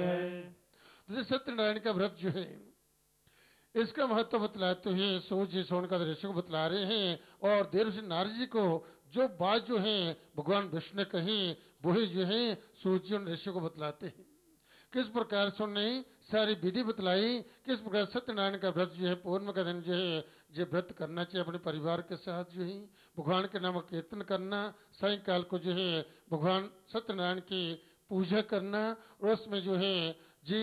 जय। सत्यनारायण का व्रत जो है इसका महत्व बतलाते हुए सूर्य सोनका ऋषि को बतला रहे हैं और देवर्षि नारद जी को जो बात जो है भगवान विष्णु ने कही वही जो है सूर्य और ऋषि को बतलाते हैं। किस प्रकार से उन्होंने सारी विधि बतलाई, किस प्रकार सत्यनारायण का व्रत जो है पूर्णिमा का दिन जो है ये व्रत करना चाहिए अपने परिवार के साथ जो है भगवान के नाम कीर्तन करना, सायकाल को जो है भगवान सत्यनारायण की पूजा करना और उसमें जो है जी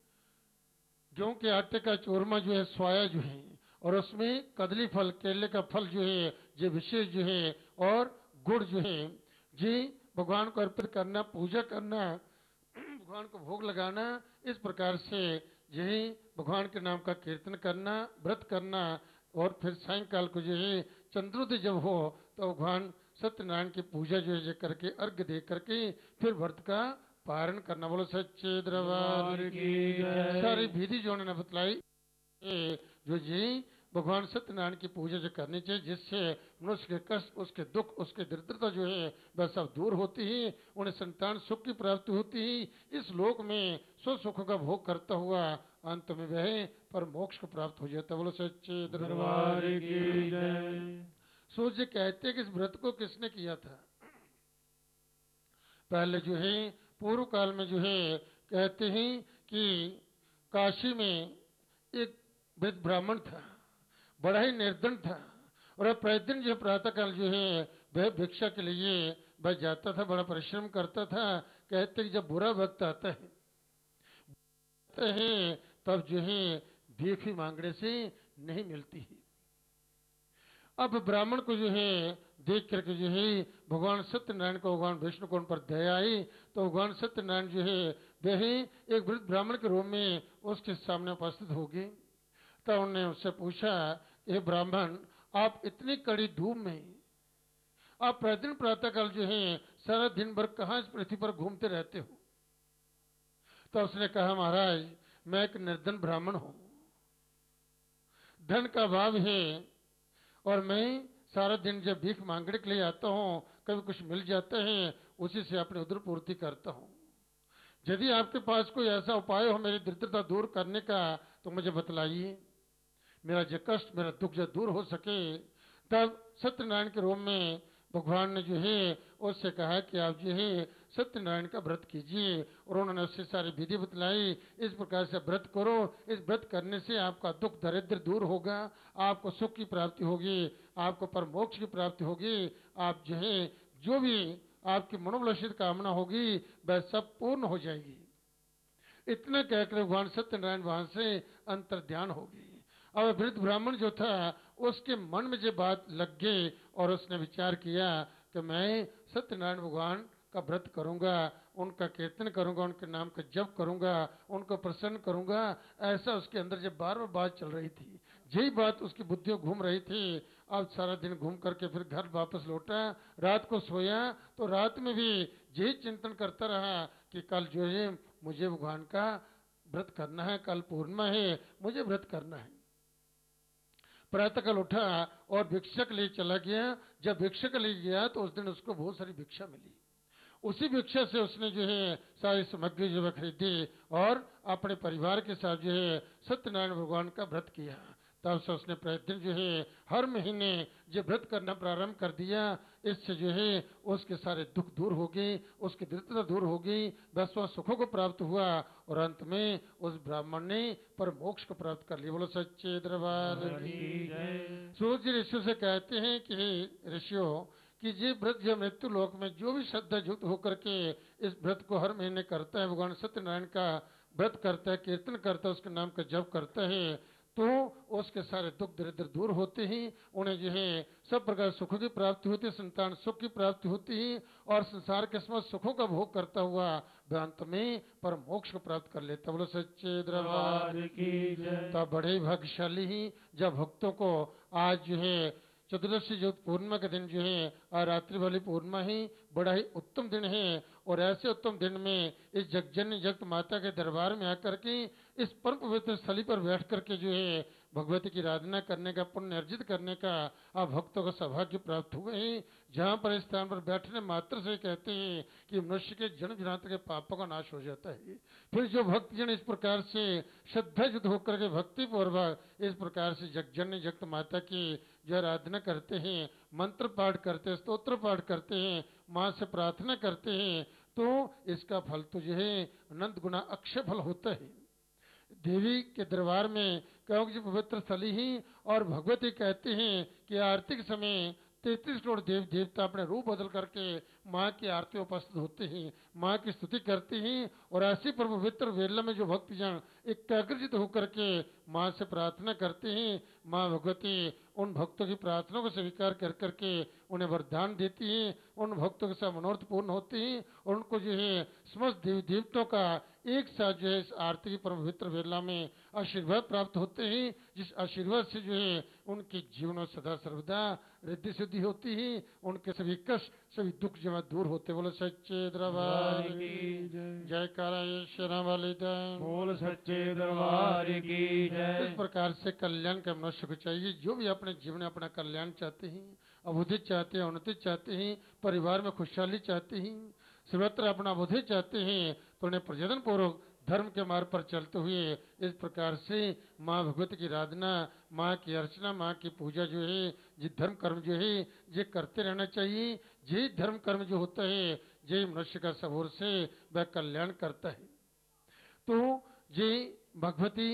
गेहूं के आटे का चूरमा जो है स्वाया जो है और उसमें कदली फल, केले का फल जो है ये विशेष जो है और गुड़ जो है जी भगवान को अर्पित करना, पूजा करना, भगवान को भोग लगाना, इस प्रकार से यही भगवान के नाम का कीर्तन करना, व्रत करना, और फिर सायंकाल को जो है चंद्रोदय जब हो तो भगवान सत्यनारायण की पूजा जो है करके अर्घ्य दे करके फिर व्रत का पारण करना। बोलो सच्चे दरबार की सारी विधि जो उन्होंने बतलाई जो जी भगवान सत्यनारायण की पूजा जो करनी चाहिए, जिससे मनुष्य के कष्ट, उसके दुख, उसके दरिद्रता जो है वह सब दूर होती है, उन्हें संतान सुख की प्राप्ति होती है, इस लोक में स्व सुख का भोग करता हुआ अंत में वह पर मोक्ष को प्राप्त हो जाता है। बोलो सच्चे दरबार की जय। सूर्य कहते हैं कि इस व्रत को किसने किया था? पहले जो है पूर्व काल में जो है कहते हैं कि काशी में एक वृद्ध ब्राह्मण था, बड़ा ही निर्धन था, और प्रतिदिन जो प्रातः काल जो है वह भिक्षा के लिए वह जाता था, बड़ा परिश्रम करता था। कहते कि जब बुरा वक्त आता है तब जो है भीख भी मांगने से नहीं मिलती है। अब ब्राह्मण को जो है देख करके जो है भगवान सत्यनारायण को, भगवान विष्णु को उन पर दया आई, तो भगवान सत्यनारायण जो है वह एक वृद्ध ब्राह्मण के रूप में उसके सामने उपस्थित हो गए। तब उन्होंने उससे पूछा, ये ब्राह्मण आप इतनी कड़ी धूप में, आप प्रतिदिन प्रातःकाल जो है सारा दिन भर कहाँ इस पृथ्वी पर घूमते रहते हो? तो उसने कहा, महाराज मैं एक निर्धन ब्राह्मण हूं, धन का अभाव है, और मैं सारा दिन जब भीख मांगने के लिए आता हूं, कभी कुछ मिल जाता है, उसी से अपनी उदर पूर्ति करता हूं। यदि आपके पास कोई ऐसा उपाय हो मेरी दरिद्रता दूर करने का तो मुझे बतलाइए, मेरा जो कष्ट, मेरा दुख जो दूर हो सके। तब सत्यनारायण के रूप में भगवान ने जो है उससे कहा कि आप जो है सत्यनारायण का व्रत कीजिए, और उन्होंने उससे सारी विधि बतलाई, इस प्रकार से व्रत करो, इस व्रत करने से आपका दुख दरिद्र दूर होगा, आपको सुख की प्राप्ति होगी, आपको परमोक्ष की प्राप्ति होगी, आप जो है जो भी आपकी मनोभिलाषित कामना होगी वह सब पूर्ण हो जाएगी। इतना कहकर भगवान सत्यनारायण वहां से अंतर ध्यान हो गई। अब वृद्ध ब्राह्मण जो था उसके मन में जो बात लग गई, और उसने विचार किया कि मैं सत्यनारायण भगवान का व्रत करूंगा, उनका कीर्तन करूंगा, उनके नाम का जप करूंगा, उनको प्रसन्न करूंगा। ऐसा उसके अंदर जब बार बार बात चल रही थी, यही बात उसकी बुद्धि में घूम रही थी। अब सारा दिन घूम करके फिर घर वापस लौटा, रात को सोया तो रात में भी यही चिंतन करता रहा कि कल जो है मुझे भगवान का व्रत करना है, कल पूर्णिमा है, मुझे व्रत करना है। प्रातःकाल उठा और भिक्षा के लिए चला गया। जब भिक्षा के लिए गया तो उस दिन उसको बहुत सारी भिक्षा मिली। उसी भिक्षा से उसने जो है सारी सामग्री जो है खरीदी और अपने परिवार के साथ जो है सत्यनारायण भगवान का व्रत किया। तब से उसने प्रतिदिन जो है हर महीने जो व्रत करना प्रारंभ कर दिया। इससे जो है उसके सारे दुख दूर हो गए, उसकी दरिद्रता दूर हो गई, बस वह सुखों को प्राप्त हुआ, और अंत में उस ब्राह्मण ने पर मोक्ष को प्राप्त कर लिया। बोलो सच्चे दरबार की जय। सूर्य ऋषि से कहते हैं कि ऋषियों कि ये व्रत जो मृत्यु लोक में जो भी श्रद्धा युक्त होकर के इस व्रत को हर महीने करता है, भगवान सत्यनारायण का व्रत करता है, कीर्तन करता है, उसके नाम का जप करता है, तो उसके सारे दुख दरिद्र दूर होते हैं, उन्हें जो है सब प्रकार सुखों की प्राप्ति होती है, संतान सुख की प्राप्ति होती है, और संसार के समस्त सुखों का भोग करता हुआ अंत में पर मोक्ष को प्राप्त कर लेता। बोलो सच्चे दरबार की जय। तब बड़े भाग्यशाली ही जब भक्तों को आज जो है चतुर्दशी जो पूर्णिमा का दिन जो है और रात्रि वाली पूर्णिमा ही बड़ा ही उत्तम दिन है, और ऐसे उत्तम दिन में इस जगजननी जगत माता के दरबार में आकर के इस परम पवित्र स्थली पर बैठ करके जो है भगवती की आराधना करने का, पुण्य अर्जित करने का आप भक्तों को सौभाग्य प्राप्त हुए हैं। जहाँ पर इस स्थान पर बैठने मात्र से कहते हैं कि मनुष्य के जन्म जन्मांतर के पापों का नाश हो जाता है। फिर जो भक्तजन इस प्रकार से श्रद्धा युक्त होकर के भक्ति पूर्वक इस प्रकार से जगजननी जगत माता की जो आराधना करते हैं, मंत्र पाठ करते हैं, स्तोत्र पाठ करते हैं, माँ से प्रार्थना करते हैं, तो इसका फल तो जो है अनंत गुना अक्षय फल होता है। देवी के दरबार में क्योंकि पवित्र स्थली ही और भगवती कहते हैं कि आरती के समय 33 करोड़ देव देवता अपने रूप बदल करके माँ की आरती उपस्थित होते हैं, माँ की स्तुति करते हैं। और ऐसी पवित्र वेला में जो भक्तजन एकाग्रचित होकर के माँ से प्रार्थना करते हैं, माँ भगवती उन भक्तों की प्रार्थना को स्वीकार कर करके उन्हें वरदान देती हैं। उन भक्तों के साथ मनोरथ पूर्ण होते हैं और उनको जो है समस्त देवी देवताओं का एक साथ जो है इस आरती की परम पवित्र वेला में आशीर्वाद प्राप्त होते हैं, जिस आशीर्वाद से जो है उनके जीवन में सदा सर्वदा रिद्धि सिद्धि होती है, उनके सभी कष्ट सभी दुख जमा दूर होते। बोलो सच्चे दरबार की जयकारा ईश्वर वाली बोल सच्चे दरबार की जय। इस प्रकार से कल्याण का मनुष्य को चाहिए, जो भी अपने जीवन में अपना कल्याण चाहते हैं, अवधि चाहते हैं, उन्नति चाहते हैं, परिवार में खुशहाली चाहते हैं, सर्वत्र अपना अवधि चाहते हैं, तो उन्हें प्रजनन पूर्वक धर्म के मार्ग पर चलते हुए इस प्रकार से माँ भगवती की आराधना, माँ की अर्चना, माँ की पूजा जो है, ये धर्म कर्म जो है ये करते रहना चाहिए। यही धर्म कर्म जो होता है यही मनुष्य का सबोर से वह कल्याण करता है। तो ये भगवती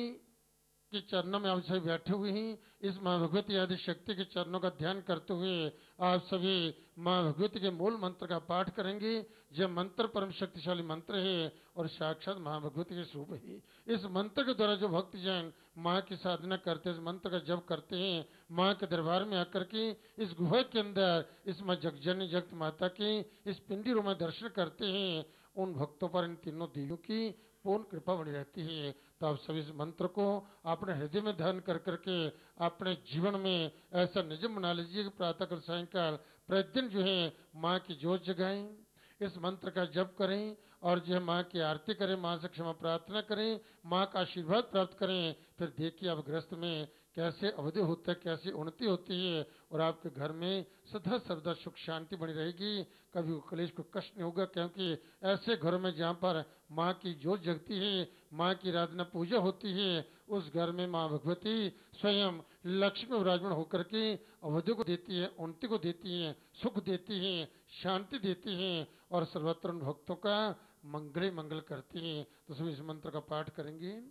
के चरणों में आप सभी बैठे हुए हैं, इस माँ भगवती आदि शक्ति के चरणों का ध्यान करते हुए आप सभी माँ भगवती के मूल मंत्र का पाठ करेंगे। यह मंत्र परम शक्तिशाली मंत्र है और साक्षात माँ भगवती के स्वरूप है। इस मंत्र के द्वारा जो भक्तजन माँ की साधना करते हैं, इस मंत्र का जप करते हैं, माँ के दरबार में आकर के इस गुहा के अंदर इस माँ जगजननी जगत माता के इस पिंडी रूप में दर्शन करते हैं, उन भक्तों पर इन तीनों देवियों की पूर्ण कृपा बनी रहती है। तो आप सभी इस मंत्र को अपने हृदय में ध्यान कर करके अपने जीवन में ऐसा निजम बना लीजिए कि प्रातःकाल सायंकाल प्रतिदिन जो है माँ की जोत जगाएं, इस मंत्र का जप करें और जो है माँ की आरती करें, माँ से क्षमा प्रार्थना करें, माँ का आशीर्वाद प्राप्त करें। फिर देखिए आप गृहस्थ में कैसे अवधि होता है, कैसी उन्नति होती है और आपके घर में सदा सर्वदा सुख शांति बनी रहेगी, कभी कलेश को कष्ट नहीं होगा। क्योंकि ऐसे घरों में जहाँ पर माँ की जोत जगती है, माँ की आराधना पूजा होती है, उस घर में माँ भगवती स्वयं लक्ष्मी विराजमान होकर के अवधि को देती है, उन्नति को देती है, सुख देती है, शांति देती है और सर्वत्र उन भक्तों का मंगल ही मंगल करती है। तो सभी इस मंत्र का पाठ करेंगे।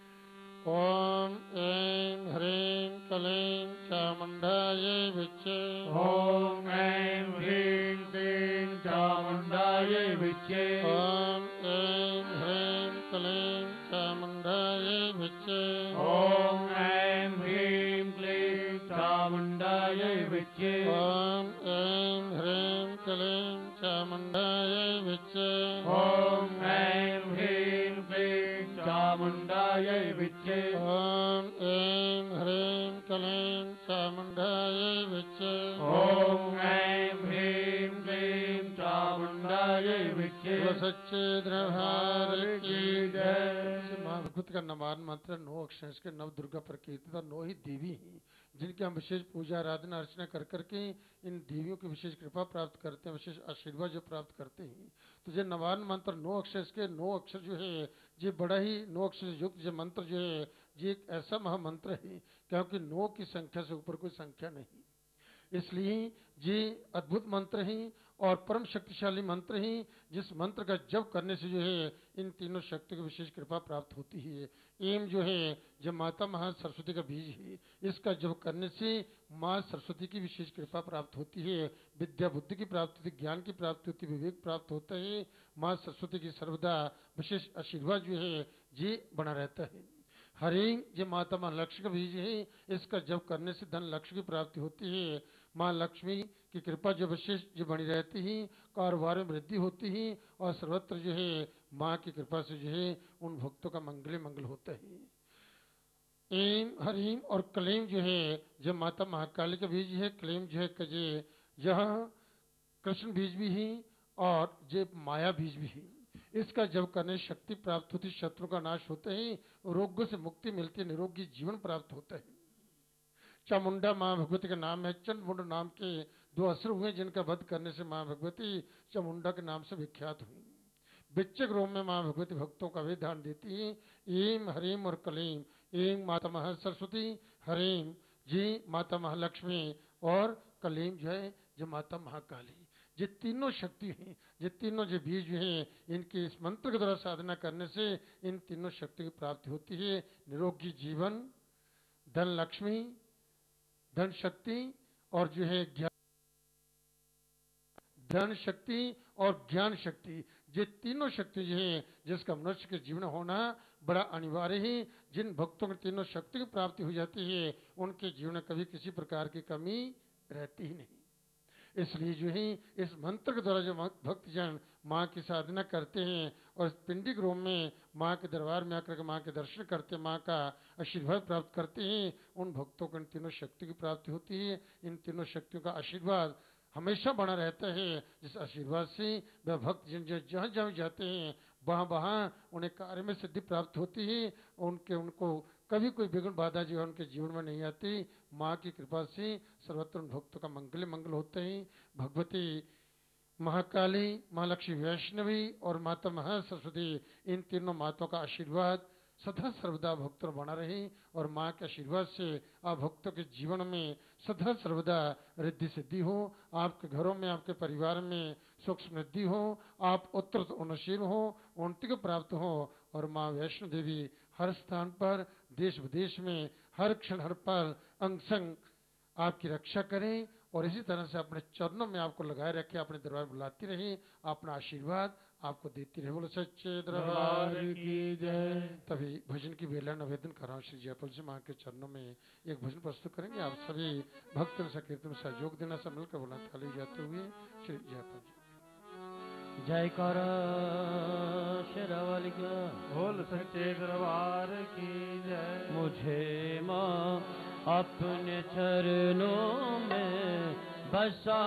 ओम ऐं ह्रीं क्लीं चामुंडायै विच्चे। ओम ऐं ह्रीं क्लीं चामुंडायै विच्चे। ओम ऐं ह्रीं क्लीं चामुंडायै विच्चे। ओम ऐं ह्रीं क्लीं चामुंडायै विच्चे। ओम ऐं ह्रीं क्लीं चामुंडायै विच्चे। ओम ऐं ह्रीं क्लीं चामुंडायै विच्चे। ओम ऐं ह्रीं क्लीं चामुंडायै विच्चे। ओम ऐं ह्रीं क्लीं चामुंडायै विच्चे। सच्चे दरबार की जय। माँ भगवती का नवान मंत्र 9 अक्षर के नव दुर्गा प्रकृति 9 ही देवी हैं, जिनकी हम विशेष पूजा आराधना अर्चना कर करके इन देवियों की विशेष कृपा प्राप्त करते हैं, विशेष आशीर्वाद जो प्राप्त करते हैं। तो ये नवान मंत्र 9 अक्षर के 9 अक्षर जो है ये बड़ा ही 9 अक्षर युक्त ये मंत्र जो है ये एक ऐसा महामंत्र है क्योंकि 9 की संख्या से ऊपर कोई संख्या नहीं, इसलिए ये अद्भुत मंत्र है और परम शक्तिशाली मंत्र है, जिस मंत्र का जप करने से जो है इन तीनों शक्ति की विशेष कृपा प्राप्त होती है। एम जो है जब माता महा सरस्वती का बीज है, इसका जप करने से माँ सरस्वती की विशेष कृपा प्राप्त होती है, विद्या बुद्धि की प्राप्ति होती, ज्ञान की प्राप्ति होती, विवेक प्राप्त होता है। माँ सरस्वती की सर्वदा विशेष आशीर्वाद जो है ये बना रहता है। हरिं ये माता माँ लक्ष्मी का बीज है, इसका जप करने से धन लक्ष्मी की प्राप्ति होती है। माँ लक्ष्मी की कृपा जो विशेष जो बनी रहती है, कारोबार में वृद्धि होती है और सर्वत्र जो है माँ की कृपा से जो है उन भक्तों का मंगल मंगल होता है। एम हरिम और क्लीम जो है जो माता महाकाली का बीज है, क्लीम जो है कजे यह कृष्ण बीज भी है और ये माया बीज भी है। इसका जब करने शक्ति प्राप्त होती, शत्रु का नाश होता है, रोगों से मुक्ति मिलती है, निरोगी जीवन प्राप्त होता है। चामुंडा माँ भगवती का नाम है। चंद्रमुंड नाम के 2 असुर हुए जिनका वध करने से माँ भगवती चामुंडा के नाम से विख्यात हुई। बिच्चक रोम में माँ भगवती भक्तों का विधान देती है। एम हरीम और कलीम, एम माता महा सरस्वती, हरीम जी माता महालक्ष्मी और कलीम जो है जो माता महाकाली। ये तीनों शक्ति हैं, ये तीनों जो बीज हैं, इनके इस मंत्र के द्वारा साधना करने से इन तीनों शक्ति की प्राप्ति होती है। निरोगी जीवन, धन लक्ष्मी, धन शक्ति और जो है ज्ञान धन शक्ति और ज्ञान शक्ति, ये तीनों शक्ति जो है जिसका मनुष्य के जीवन होना बड़ा अनिवार्य है। जिन भक्तों को तीनों शक्ति की प्राप्ति हो जाती है उनके जीवन में कभी किसी प्रकार की कमी रहती ही नहीं। इसलिए जो है इस मंत्र के द्वारा जो भक्तजन माँ की साधना करते हैं और पिंडिक रूप में माँ के दरबार में आकर के माँ के दर्शन करते, माँ का आशीर्वाद प्राप्त करते हैं, उन भक्तों को इन तीनों शक्ति की प्राप्ति होती है। इन तीनों शक्तियों का आशीर्वाद हमेशा बना रहता है, जिस आशीर्वाद से वह भक्त जन जो जहाँ जहाँ जाते हैं वहाँ वहाँ उन्हें कार्य में सिद्धि प्राप्त होती है। उनको कभी कोई विघ्न बाधा जो है उनके जीवन में नहीं आती। माँ की कृपा से सर्वत्र उन भक्तों का मंगल होते हैं। भगवती महाकाली, माँ लक्ष्मी वैष्णवी और माता महासरस्वती, इन तीनों माताओं का आशीर्वाद सदा सर्वदा भक्तों बना रहे और माँ के आशीर्वाद से आप भक्तों के जीवन में सदा सर्वदा रिद्धि सिद्धि हो। आपके घरों में, आपके परिवार में सुख समृद्धि हो, आप उत्तर उन्नतशील हो, उन्नति को प्राप्त हो और माँ वैष्णो देवी हर स्थान पर, देश विदेश में, हर क्षण हर पल अंग संग आपकी रक्षा करें और इसी तरह से अपने चरणों में आपको लगाए रखे, अपने दरबार बुलाती रहे, अपना आशीर्वाद आपको देती रहे। बोलो सच्चे दरबार की जय। तभी भजन की बेला निवेदन कर रहा हूँ श्री जयपाल जी माँ के चरणों में एक भजन प्रस्तुत करेंगे। आप सभी भक्त कीर्तन में सहयोग देना, सब मिलकर बोला थाली जाते हुए श्री जयपाल जी। जय कर शेरावाली का बोल सच्चे दरबार की जय। मुझे माँ अपने चरणों में बसा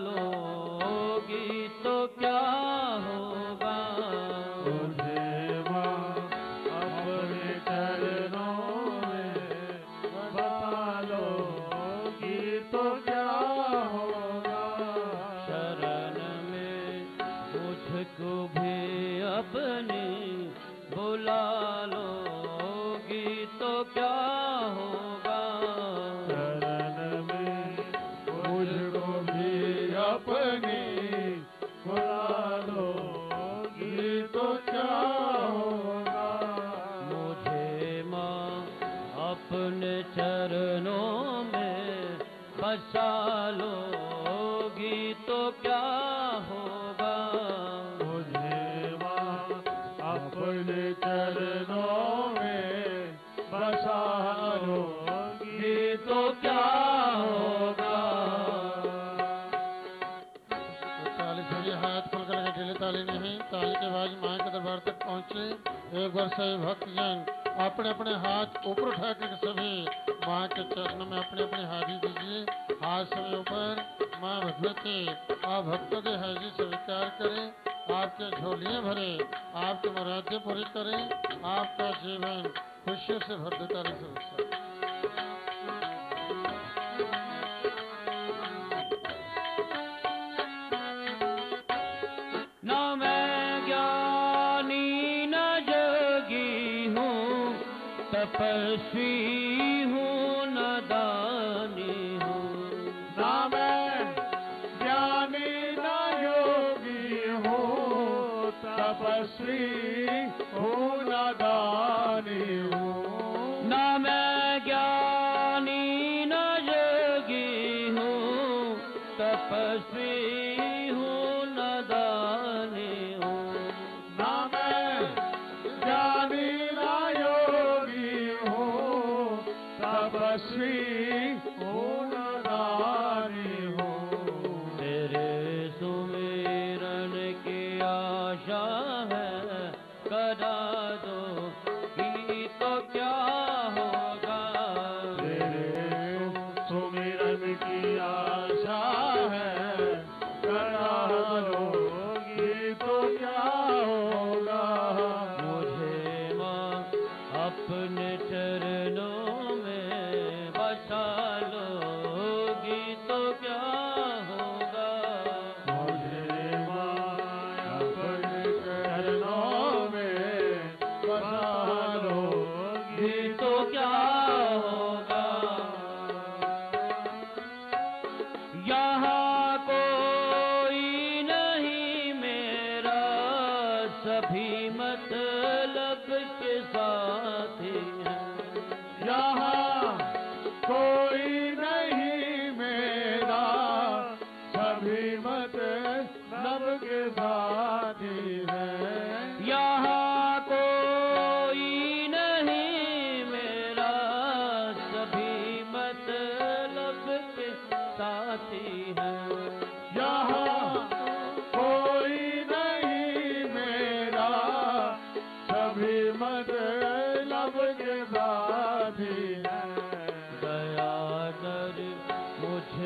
लोगी तो क्या होगा। मुझे माँ अपने चरणों में बसा लोगी तो क्या होगा। शरण में मुझको भी अपनी बुला लोगी तो क्या होगा। शरण में मुझको भी अपनी बुला लोगी तो क्या होगा। मुझे माँ अपने चरणों में बसा लोगी तो क्या होगा। मुझे माँ अपने चरणों में बसा लोगी तो क्या होगा। ताली सभी हाथ खोल कर ढीले ताली नहीं, ताली के बाद माँ के दरबार तक पहुँचे। एक बार सभी भक्तजन अपने अपने हाथ ऊपर उठा कर सभी माँ के चरणों में अपने अपने हाजिरी दीजिए। हाथ सभी ऊपर। माँ भगवती आप भक्तों की हाजिरी स्वीकार करें, आपके झोलियाँ भरे, आपकी मुरादें पूरी करें, आपका जीवन खुशियों से भर देता रहे। ना मैं ज्ञानी न जोगी हूँ, तपस्वी हूँ न दानी हूँ। ना मैं ज्ञानी न योगी हूँ, तपस्वी हूँ न दानी हूँ। ना मैं ज्ञानी न जोगी हूँ, तपस्वी हूँ न दानी हूँ। ना मैं ज्ञानी न योगी हूँ, तपस्वी हूँ न दानी हूँ। तेरे सुमिरन की आशा है, करा दो ही तो क्या होगा। तेरे सुमिरन की आशा है, करा लोगी तो क्या होगा। मुझे माँ अपने चरणों में बसा लो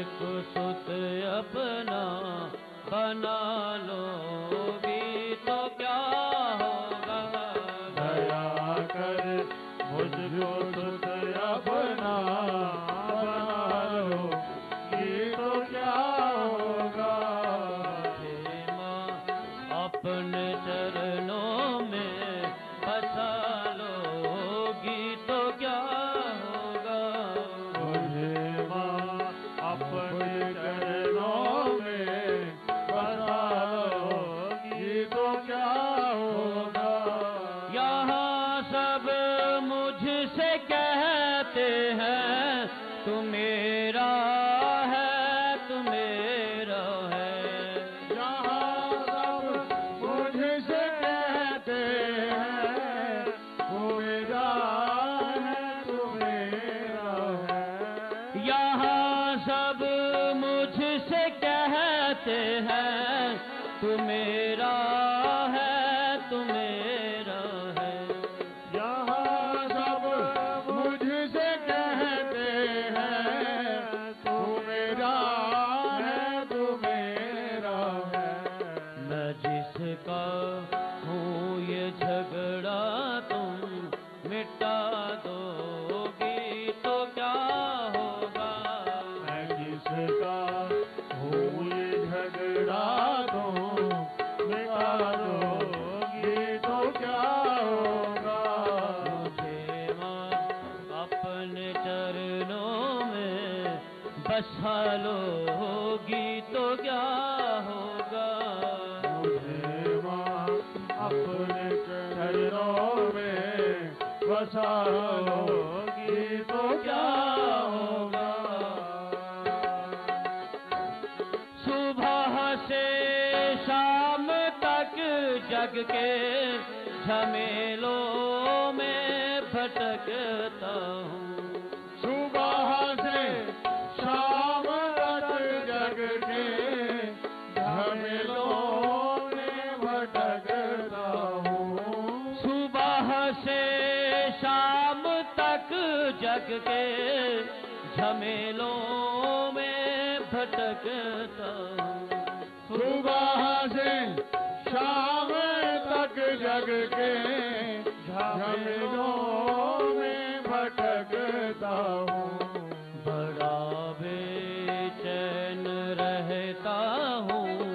मुझको सुत अपना बना लोगी तो क्या होगा। दया कर मुझको सुत अपना बना लोगी तो क्या होगा। मुझे माँ अपने चरणों में बसा लोगी तो क्या होगा। मुझे माँ अपने चरणों में बसा लोगी तो क्या होगा। यहाँ सब मुझसे कहते हैं तू मेरा है, तू मेरा है। यहाँ सब मुझसे कहते हैं तू मेरा है, तू मेरा है। यहाँ सब मुझसे कहते हैं तू मेरा है, तू मेरा है। यहाँ सब मुझसे कहते हैं तू मेरा है, तू मेरा है। मैं जिसका हूँ ये झगड़ा तुम मिटा दोगी तो क्या होगा। मैं जिसका हूँ ये झगड़ा तुम मिटा दोगी तो क्या होगा। मुझे माँ अपने चरणों में बसा लोगी तो क्या होगा। मुझे माँ अपने चरणों में बसा लोगी तो क्या होगा। सुबह से शाम तक जग के झमेलों में भटकता हूँ। सुबह से शाम तक जग के झमेलों में भटकता हूँ। सुबह से शाम तक जग के झमेलों में भटकता हूँ। सुबह से शाम तक जग के झमेलों में भटकता हूँ। बड़ा बेचैन रहता हूँ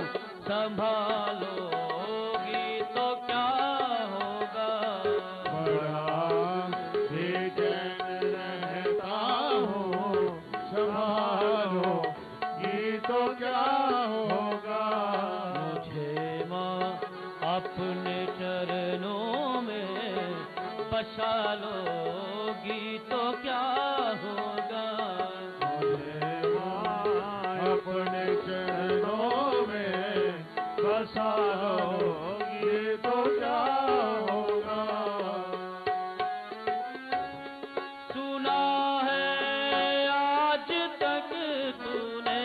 संभालोगी तो क्या होगा। बड़ा बेचैन रहता हूँ संभालोगी तो क्या होगा। मुझे माँ अपने चरणों में बसा लोगी तो क्या होगा। मुझे माँ अपने चरणों में बसा लोगी तो क्या होगा। सुना है आज तक तूने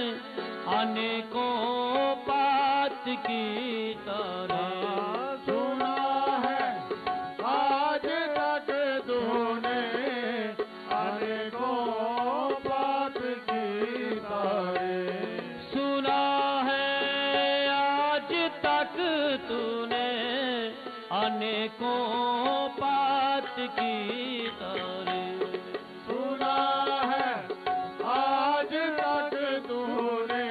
अनेकों बात की तारीफ। सुना है आज तक तूने अनेकों बात की तारीफ। सुना है आज तक तूने अनेकों बात की तारीफ। सुना है आज तक तूने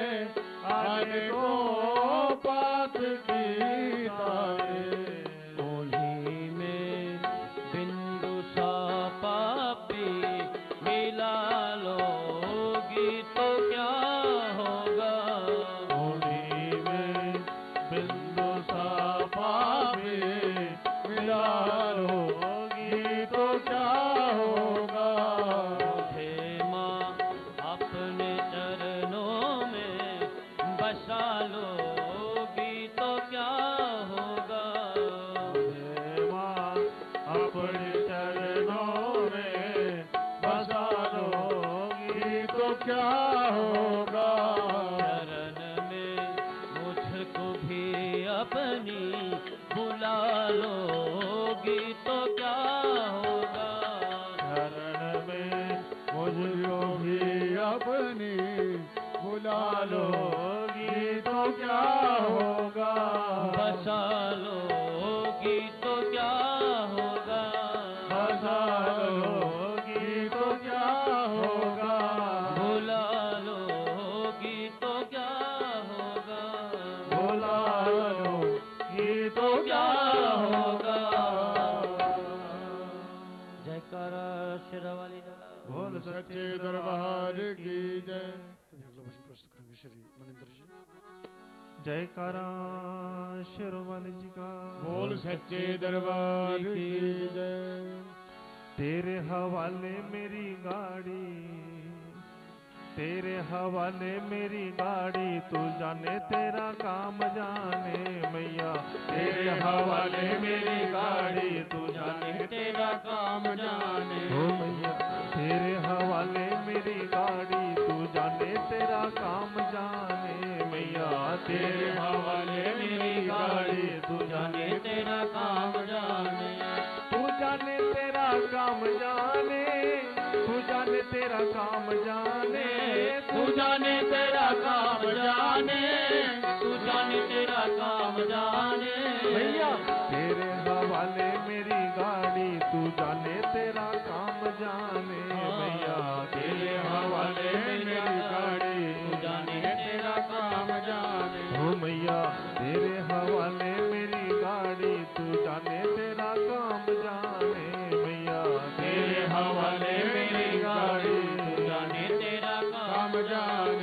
अनेकों बात की तारीफ। उन्हीं में बिंदु सा पापी मिला लोगी तो क्या होगा। उन्हीं में बिंदु सा पापी मिला लोगी तो क्या होगा। मुझे माँ अपने चरणों में बसा लोगी तो क्या होगा। हे माँ अपने चरणों में बसा लोगी तो क्या होगा। चरण में मुझको भी अपनी बुला लोगी तो क्या होगा। शरण में मुझको भी अपनी लोगी तो क्या होगा, बसा लोगी तो क्या होगा, बसा लोगी तो क्या होगा, भुला लोगी तो क्या होगा, भुला लोगी तो क्या होगा। जयकारा शेरावाली दा बोल सच्चे दरबार की जय। श्री मनिंदर जी। जयकारा शेरावाली जी का बोल सच्चे दरबार की जय। तेरे हवाले मेरी गाड़ी, तेरे हवाले मेरी गाड़ी, तू जाने तेरा काम जाने मैया, तेरे हवाले मेरी गाड़ी, तू जाने तेरा काम जाने ओ मैया, तेरे हवाले मेरी गाड़ी, तू जाने तेरा काम जाने मैया, तेरे हवाले मेरी गाड़ी, तू जाने तेरा काम जाने, तू जाने तेरा काम जाने, तू जाने तेरा काम जाने, तू जाने तेरा काम जाने, तू जाने तेरा काम जाने भैया, तेरे हवाले मेरी गाड़ी, तू जाने तेरा काम जाने भैया, तेरे हवाले मेरी गाड़ी, तू जाने तेरा काम जाने हो मैया, तेरे हवाले मेरी गाड़ी, तू जाने तेरा काम जाने मैया, तेरे हवाले मेरी गाड़ी, तू जाने तेरा काम जाने।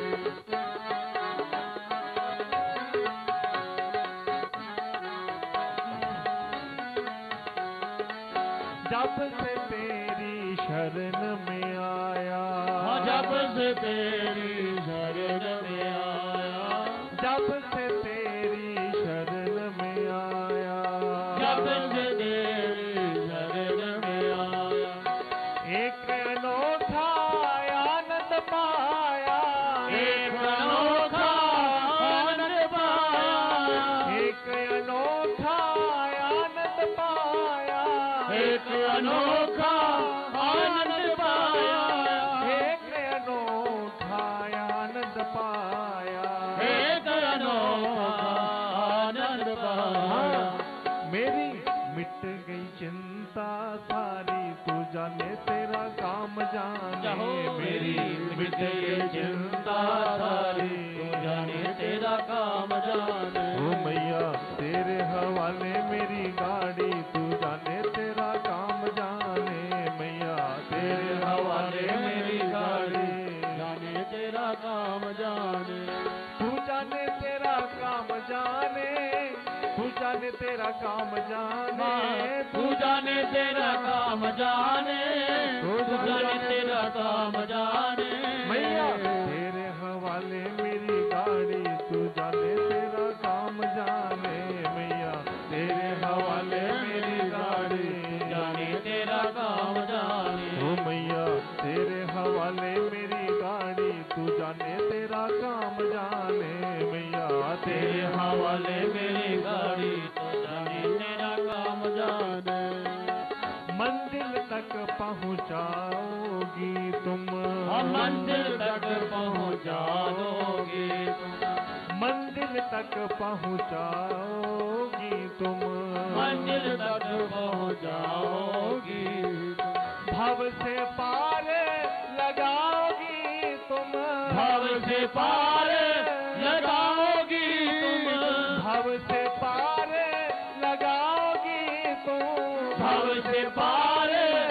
जब से तेरी शरण में आया, जब से तेरी शरण में आया, जब से तेरी शरण में आया, जब से तेरी शरण में आया, एक अनोखा आनंद पाया, एक अनोखा आनंद पाया, एक अनोखा आनंद पाया, एक अनोखा आनंद पाया, एक अनोखा आनंद पाया, एक अनोखा आनंद पाया। मेरी मिट गई चिंता सारी, तू जाने तेरा काम जाने, मेरी मिट गई चिंता सारी, तू जाने तेरा काम जाने ओ मैया, तेरे हवाले मेरी गाड़ी, तू जाने तेरा काम जाने मैया, तेरे हवाले मेरी गाड़ी, जाने तेरा काम जाने, तू जाने तेरा काम जाने, तू जाने तेरा काम जाने, तू जाने तेरा काम जाने, तू जाने तेरा काम जाने मैया, तेरे हवाले मेरी गाड़ी, तू जाने तेरा काम जाने मैया, तेरे हवाले मेरी गाड़ी, जाने तेरा काम जाने ओ मैया, तेरे हवाले मेरी गाड़ी, तू जाने तेरा काम जाने मैया, तेरे हवाले मेरी गाड़ी, तू जाने तेरा काम जाने। मंजिल तक पहुँचाओगी तुम, मंजिल तक पहुँचा दोगी तुम, मंजिल तक पहुँचाओगी तुम, मंजिल तक पहुँचाओगी तुम, भव से पार लगाओगी तुम, भव से पार लगाओगी तुम, भव से पार लगाओगी तुम, भव से पार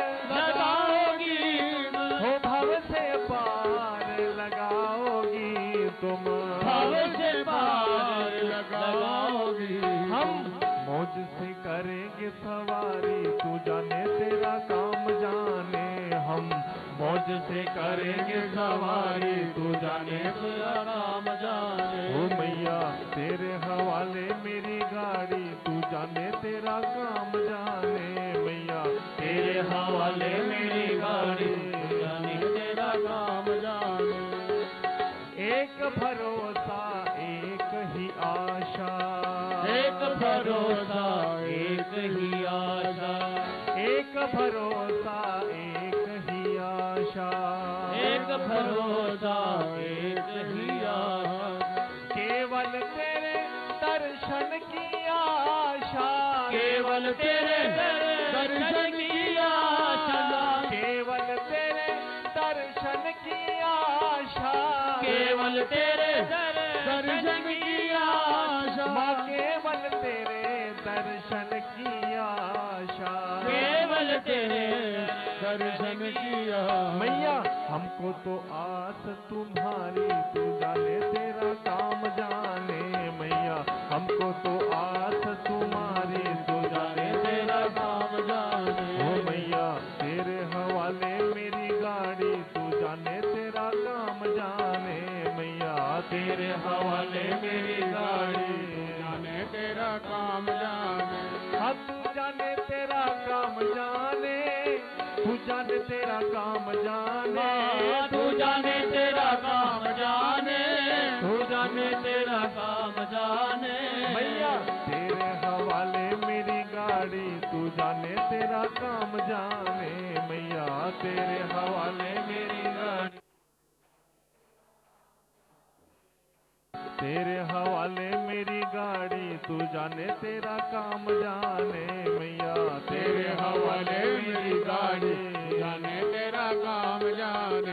लगाओगी हो, भव से पार लगाओगी तुम, भव से पार लगाओगी। हम मौज से करेंगे सवारी, तू जाने तेरा काम जाने, हम मौज से करेंगे सवारी, तू जाने तेरा काम जाने ओ मैया, तेरे हवाले मेरी गाड़ी, तू जाने तेरा काम जाने मैया, तेरे हवाले मेरी गाड़ी, तू जाने तेरा काम जाने। एक भरोसा एक ही आशा, एक भरोसा एक ही आशा, एक भरोसा एक ही आशा, एक एक भरोसा एक ही आस, केवल तेरे दर्शन की आशा, केवल तेरे दर्शन की आशा, केवल तेरे दर्शन की आशा, केवल तेरे दर्शन की आशा, माँ केवल तेरे दर्शन की आशा, केवल तेरे दर्शन की आशा। मैया हमको तो आस तुम्हारी, तू जाने तेरा काम जाने, मैया हमको तो आस तुम्हारी, तू जाने तेरा काम जाने। ओ मैया तेरे हवाले मेरी गाड़ी, तू जाने तेरा काम जाने, मैया तेरे हवाले मेरी गाड़ी, जाने तेरा काम जाने, हाँ तू जाने तेरा काम जाने, तू जाने तेरा काम जाने, तू जाने तेरा काम जाने, तू जाने तेरा काम जाने। मैया तेरे हवाले मेरी गाड़ी, तू जाने तेरा काम जाने, मैया तेरे हवाले मेरी गाड़ी, तेरे हवाले मेरी गाड़ी, तू जाने तेरा काम जाने, मैया तेरे हवाले मेरी गाड़ी, जाने तेरा काम जाने।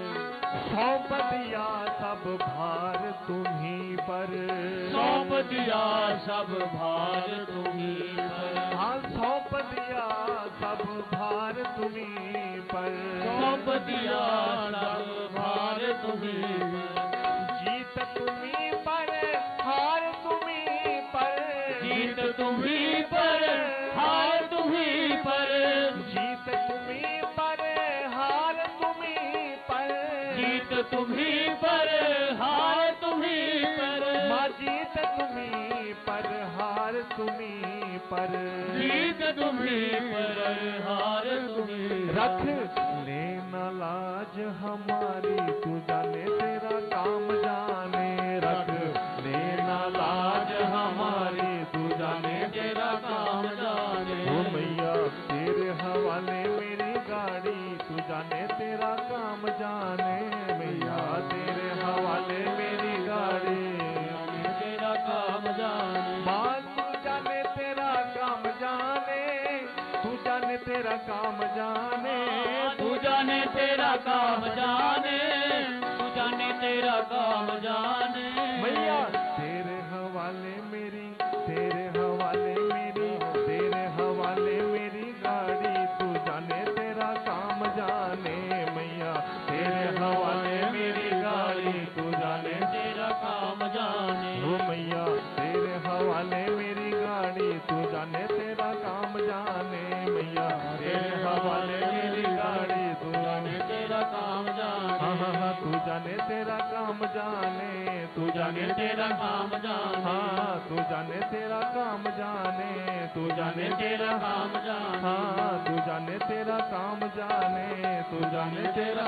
सौंप दिया सब भार तुम्हीं पर, सौंप दिया सब भार तुम्हीं पर, हाँ सौंप दिया सब भार तुम्हीं पर, सौंप दिया सब भार तुम्हीं पर, जीत तुम्हीं पर हार तुम्हीं पर, जीत तुम्हीं पर हार तुम्हीं पर, जीत तुम्हीं पर हार तुम्हीं पर, जीत तुम्हीं पर हार तुम्हीं पर, माँ जीत तुम्हीं पर हार तुम्हीं पर, जीत तुम्हीं पर हार तुम्हीं पर। रख लेना लाज हमारी, तू जाने तेरा काम जाने, रख लेना लाज हमारी, तू जाने तेरा काम जाने। ओ मैया तेरे हवाले मेरी गाड़ी, तू जाने तेरा काम जाने, मैया तेरे हवाले मेरी गाड़ी, जाने तेरा काम जाने। माँ तू जाने तेरा काम जाने, तू जाने तेरा काम जाने, तू जाने तेरा काम जाने, तू जाने तेरा काम जाने। मैया तेरे हवाले मेरी, तेरे हवाले मेरी, तेरे हवाले मेरी गाड़ी, तू जाने तेरा काम जाने, मैया तेरे हवाले मेरी गाड़ी, तू जाने तेरा काम जाने। ओ मैया तेरे हवाले मेरी गाड़ी, तू जाने तेरा काम जाने, मैया तेरे हवाले मेरी गाड़ी, तू जाने तेरा काम जाने। हाँ हाँ हाँ तू जाने तेरा काम जाने, तू जाने तेरा काम जाने। हाँ तू जाने तेरा काम जाने, तू जाने तेरा काम जाने। हाँ तू जाने तेरा काम जाने, तू जाने तेरा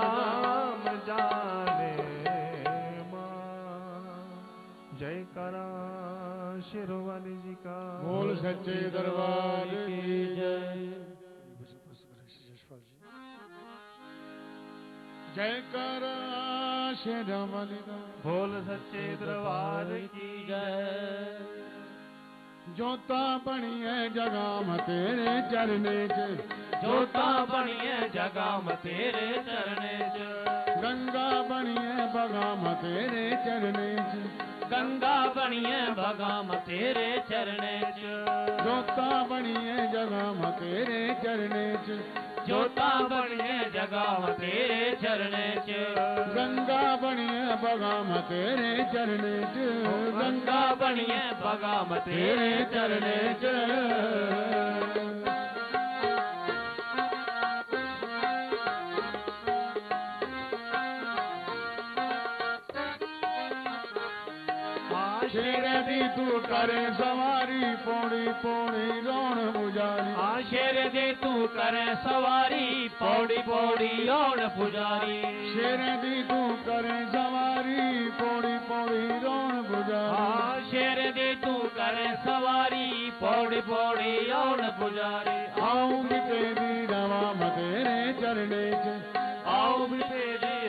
काम जाने। माँ जय करा शेरवाली जी का, बोल सच्चे दरबार की जय। जय कर शेरवाली का, बोल सच्चे दरबार की जय। जोता बनिए जगाम तेरे चरने च, जोता बनिए जगाम तेरे चरने च, गंगा बनिए बगाम तेरे चरने च, गंगा बनिए बगाम तेरे चरने च, जोता बनिए जगाम तेरे चरने च, जोता बनिए जगाम तेरे चरने च, गंगा बनिए बगाम तेरे चरने च, गंगा बनिए बगाम तेरे चरने च। शेरे दी तू करे सवारी, पौड़ी पौड़ी रौन पुजारी। शेरे दी तू करे सवारी, पौड़ी पौड़ी रौन पुजारी। शेरे दी तू करे सवारी, पौड़ी पौड़ी रौन पुजारी। शेरे दी तू करे सवारी, पौड़ी पौड़ी रौन पुजारी। आओ भी तेरी रवा तेरे चरणे च, आओ भी तेरी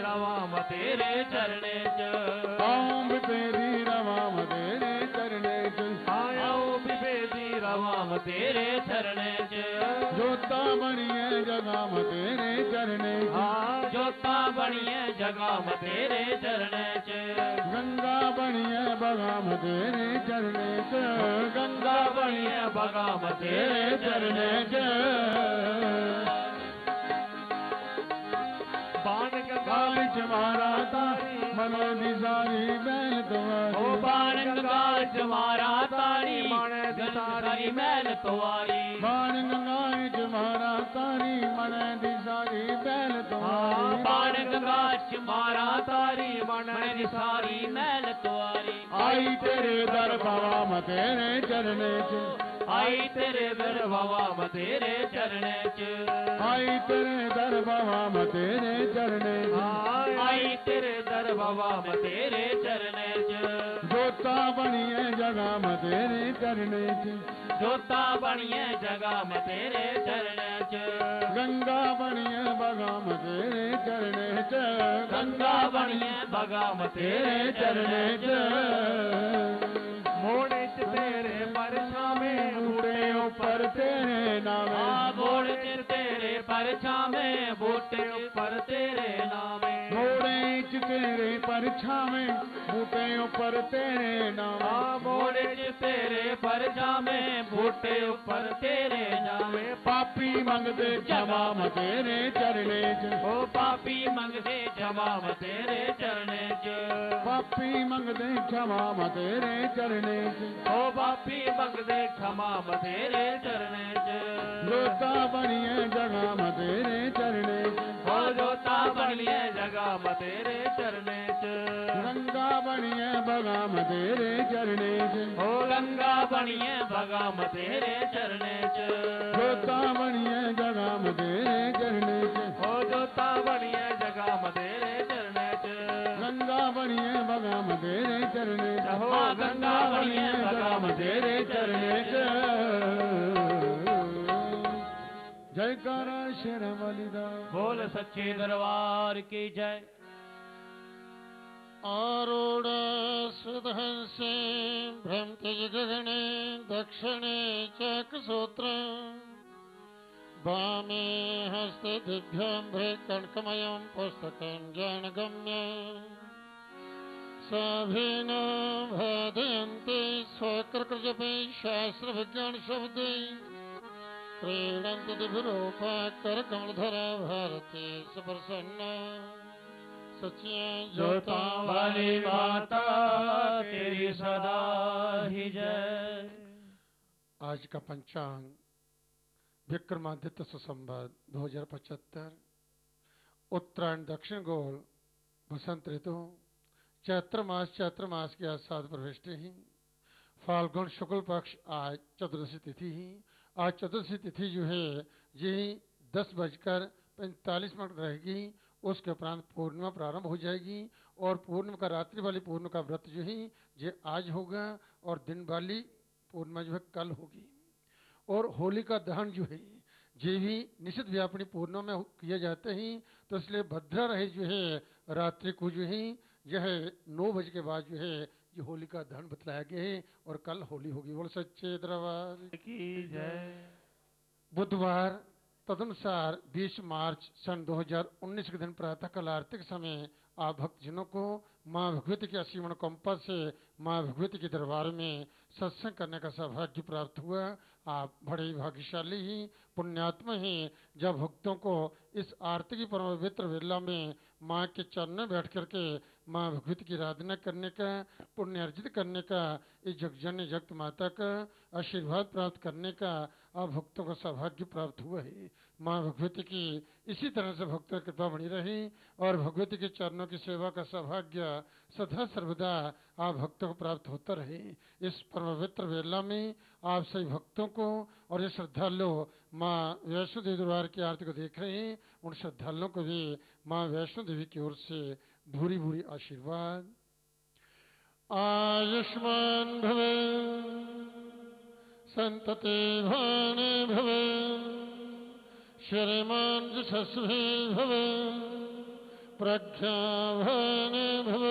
तेरे चरणे च आओ विभेदी रवाम तेरे चरणे च आयो विभेदी रवाम तेरे चरणे च जोता बनिए जगाम तेरे चरणे च जोता बनिए जगाम तेरे चरणे च गंगा बनिए बगाम तेरे चरणे च गंगा बनिए बगाम तेरे चरणे च बाण गंगा विच मारा तारी मन दी सारी मैल तुम्हारी ओ बाण गंगा विच मारा तारी मन दी सारी मैल तुम्हारी बाण गंगा विच मारा तारी मन दी सारी मैल तुम्हारी बाण गंगा विच मारा तारी मन दी सारी मैल तुम्हारी आई तेरे दर बाबा तेरे चरणे च आई तेरे दर बाबा तेरे चरणे च आई तेरे दर बाबा तेरे चरणे च आई तेरे दर बाबा तेरे चरणे च जोता बनिए जगाम तेरे चरणे च जोता बनिए जगाम तेरे चरणे च गंगा बनिए बगाम तेरे चरणे च गंगा बनिए बगाम तेरे चरणे च मोड़े च तेरे परछामे बूटे ऊपर तेरे नामे मोड़े च तेरे परछामे बूटे ऊपर तेरे नामे मोड़े च तेरे परछावे बूटे ऊपर तेरे नामे मोड़े च तेरे परछामे बूटे ऊपर तेरे नामे पापी मंगदे जवाम तेरे चरणे च ओ पापी मंगदे जवाम तेरे चरणे च पापी मंगदे जवाम तेरे चरणे च ओ पापी मंगदे क्षमा तेरे चरणे च जोता बनिए जगाम तेरे चरणे च ओ जोता बनिए जगाम तेरे चरणे च गंगा बनिए बगाम तेरे चरणे च ओ गंगा बनिए बगाम तेरे चरणे च जोता बनिए जगाम तेरे चरणे च ओ जोता बनिए जगाम तेरे चरणे च गंगा बनिए बगाम तेरे चरणे च हो गंगा बनिए बगाम तेरे चरणे च जयकारा शेर वालिदा बोल सच्चे दरबार की जय। आरूढ़ सुधंसे भ्रमतेज गगने दक्षिणे चक्रसूत्र वामे हस्ते दिव्याम्भे कनकमयं पुस्तकं ज्ञानगम्य सभिनो भदयन्ते स्वकृतजपै शास्त्रविज्ञानशब्दै क्रीडन्ति दिव्यरूपा करकमलधरा भारती सुप्रसन्ना सच्चियां जोता वाली माता तेरी सदा ही जय। आज का पंचांग विक्रमादित्य सुसंवत 2075 उत्तरायण दक्षिण गोल बसंत ऋतु चैत्र मास की आज 7 प्रविष्टि ही फाल्गुन शुक्ल पक्ष आज चतुर्दशी तिथि ही। आज चतुर्दशी तिथि जो है यही 10:45 रहेगी। उसके उपरांत पूर्णिमा प्रारंभ हो जाएगी और पूर्णिमा का रात्रि वाली पूर्णिमा का व्रत जो है ये आज होगा और दिन वाली पूर्णिमा जो है कल होगी। और होली का दहन जो है ये भी निश्चित व्यापनी पूर्णिमा में किया जाते हैं, तो इसलिए भद्रा रहे जो है रात्रि को जो है यह 9 बजे के बाद जो है ये होली का दहन बतलाया गया है और कल होली होगी। बोल सच्चे दरबार की जय। बुधवार तदनुसार 20 मार्च सन 2019 के दिन प्रातःकाल आरती के समय आप भक्तजनों को माँ भगवती की असीम अनुकंपा से माँ भगवती के दरबार में सत्संग करने का सौभाग्य प्राप्त हुआ। आप बड़े ही भाग्यशाली ही पुण्यात्मा हैं जब भक्तों को इस आरती की परम पवित्र वेला में माँ के चरण में बैठ करके माँ भगवती की आराधना करने का पुण्य अर्जित करने का इस जगजननी जगत माता का आशीर्वाद प्राप्त करने का आप भक्तों को सौभाग्य प्राप्त हुआ है। माँ भगवती की इसी तरह से भक्तों की कृपा बनी रही और भगवती के चरणों की सेवा का सौभाग्य सदा सर्वदा आप भक्तों को प्राप्त होता रहे। इस परम पवित्र वेला में आप सभी भक्तों को और ये श्रद्धालु माँ वैष्णो देवी दरबार की आरती को देख रहे हैं, उन श्रद्धालुओं को भी माँ वैष्णो देवी की ओर से भूरी भूरी आशीर्वाद। आयुष्मान भव संतते भाने भव श्रीमान यशस्वी भव प्रज्ञाभने भव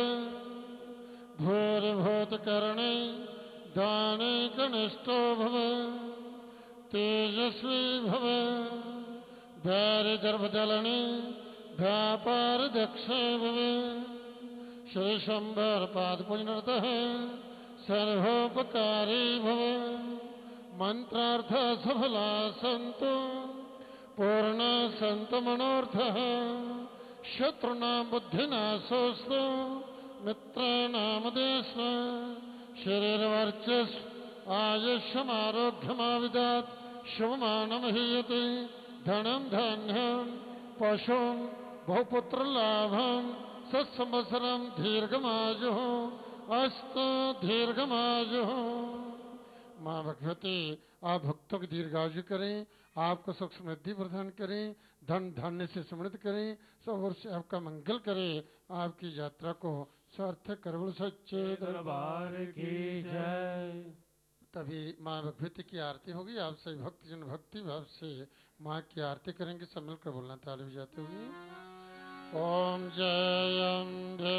भूर्भूतकर्णे दाने कनिष्ठो भव तेजस्वी भव भैर्गर्भदलने व्यापारदक्ष भव श्री शंबर पाद पुण्यरतः सर्वोपकारी भव मंत्रार्थ सफला संतो पूर्ण संत मनोर्थः शत्रुनां बुद्धिनाशोस्तु मित्राणाम देश शरीरवर्चस्व आयुष्यमारोग्यमाविदात् शुभमानमहीयते धनं धान्यं पशुं बहुपुत्रलाभं सत्संवत्सरं दीर्घमायुः अस्तु दीर्घमायुः। माँ भगवती आप भक्तों की दीर्घायु करें, आपको सुख समृद्धि प्रदान करें, धन धान्य से समृद्ध करें, सब ओर से आपका मंगल करें, आपकी यात्रा को सार्थक कर। सच्चे दरबार की जय। तभी माँ भगवती की आरती होगी। आप सभी भक्तजन भक्ति भाव से माँ की आरती करेंगे। सब मिलकर बोलना ताली बजाते हुए। ओम जय अम्बे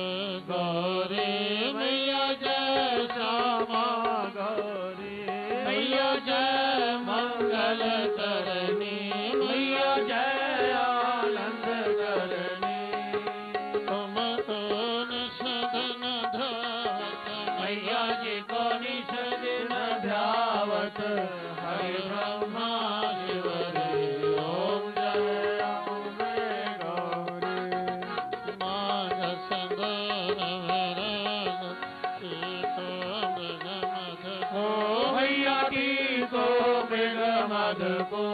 गौरी मैया जय श्यामा गौरी मैया जय मंगल करनी मैया जय आनंद करनी तुम तो निषदन ध्यावत मैया जी को निषदन ध्यावत हरि ब्रह्मा शिवरी ओम जय अम्बे गौरी माघ संदन विराज सीतो मृग मध को मैया की को मृग मध को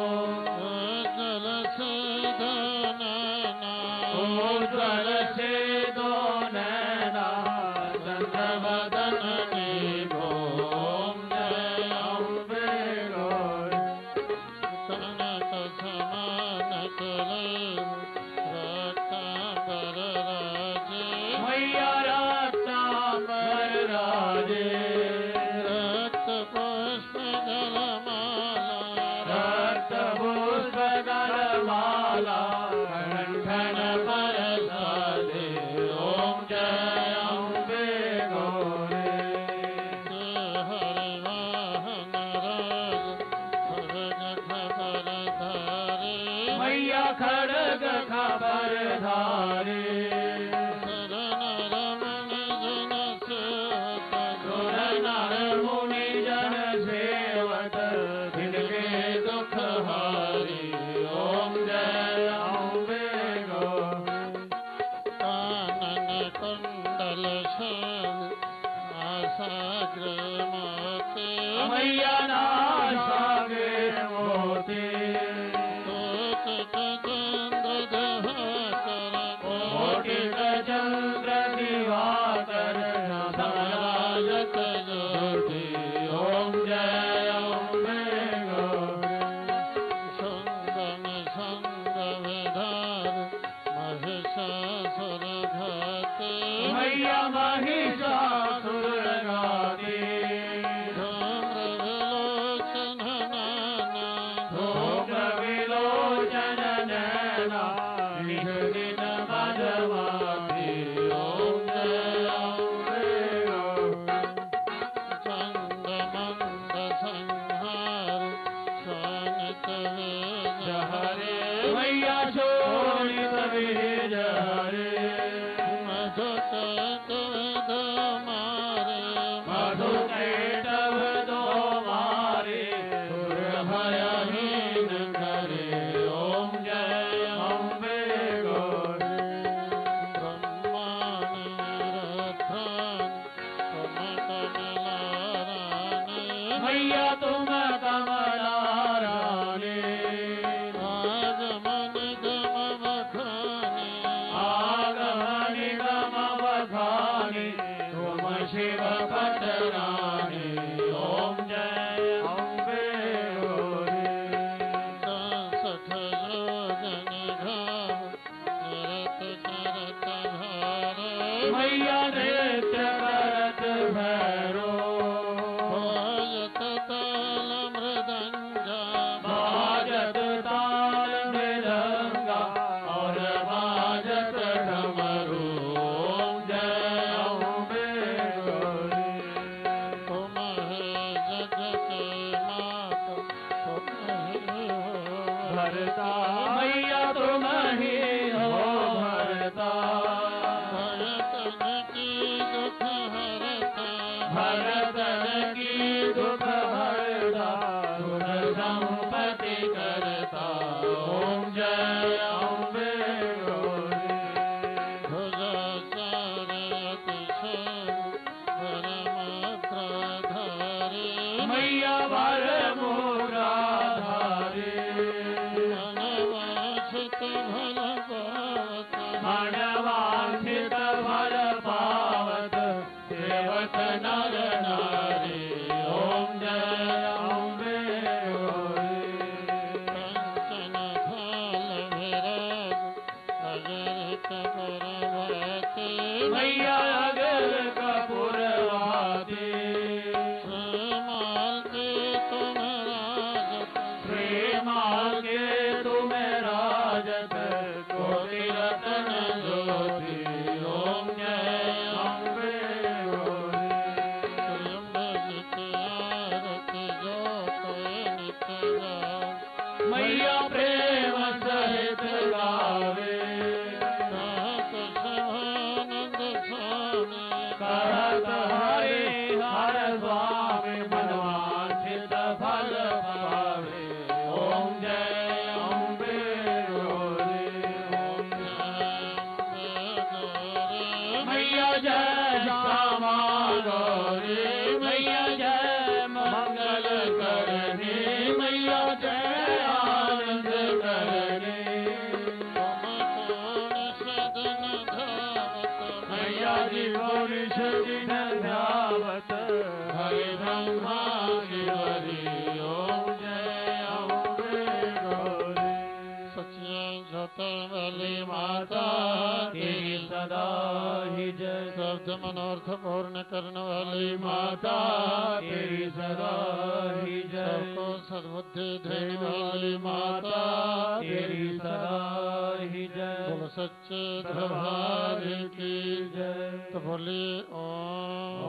जल से नैना जल से दो नैना चंद्रवदन निभो ओम जय अम्बे गौरी कनक समान कले रक्तांबर राजे मैया रक्तांबर राजे रक्त पुष्प गलमाला रक्त पुष्प गलमाला कंठन पर साधे ओम जय अम्बे गौरी हरि वाहन राज खड़ग खबर धारे मैया खड़ग खबर धारे शरण रमण जन सेवक गुर नर मुनि जन सेवक जिनके दुख हारी ओम जय अम्बे गौरी कानन कुंडल शोभ आसाग्र मोते मैया नासाग्र मोते कोटिक चंद्र दिवाकर समराजत ज्योति ओम जय अम्बे गौरी संगम संग विधार महिषासुर घाते मैया महिषासुर घाते धूम्र विलोचन नैना धूम्र विलोचन नैना निज दिन मधवाती ओम जय अम्बे गौरी चंद मंद संहार शोणित वेज हरे मैया शोणित वेज हरे मधु कैटव दो मारे मधु कैटव दो मारे सुर भयहीन करे ओम जय अम्बे गौरी ब्रह्माणि रुद्राणि तुम कमलारानी मैया तुम कमलारानी आगमन गम बखानी आगमन गम बखानी तुम शिव पटरानी ओम जय अम्बे गौरी सठ योजन घाव नृत्य करत भारे मैया नृत्य करत भैरो भाजत ताल मृदंगा बाजत ताल मृदंगा और बाजत मनवांछित फल पावत सेवत नर नारी ओम जय अम्बे कंचन थाल विराज अगर कपूरवती मैया अगर कपूरवाती श्रीमाल के तुम राजत श्रीमाल के तुम राजत कोटि रतन ज्योति ओम जय अम्बे मैया प्रेम सहित गावे कहत हरे हर स्वामी मनवांछित फल पावे ओम जय अम्बे गौरी मैया जय श्यामा गौरी मैया जय मंगल करनी मैया जय आनंद करनी मैया जी को निषदिन ध्यावत हरे ब्रह्मा शिवरी ओम जय अम्बे गौरी वाली माता तेरी सदा ही जय शब्द मनोर्थ पूर्ण करने वाली माता तेरी सदा ही जय सबको सद्बुद्धि देने वाली माता तेरी सदा ही जय बोलो सच्चे दरबार दरबार की जय तो बोलिए ओम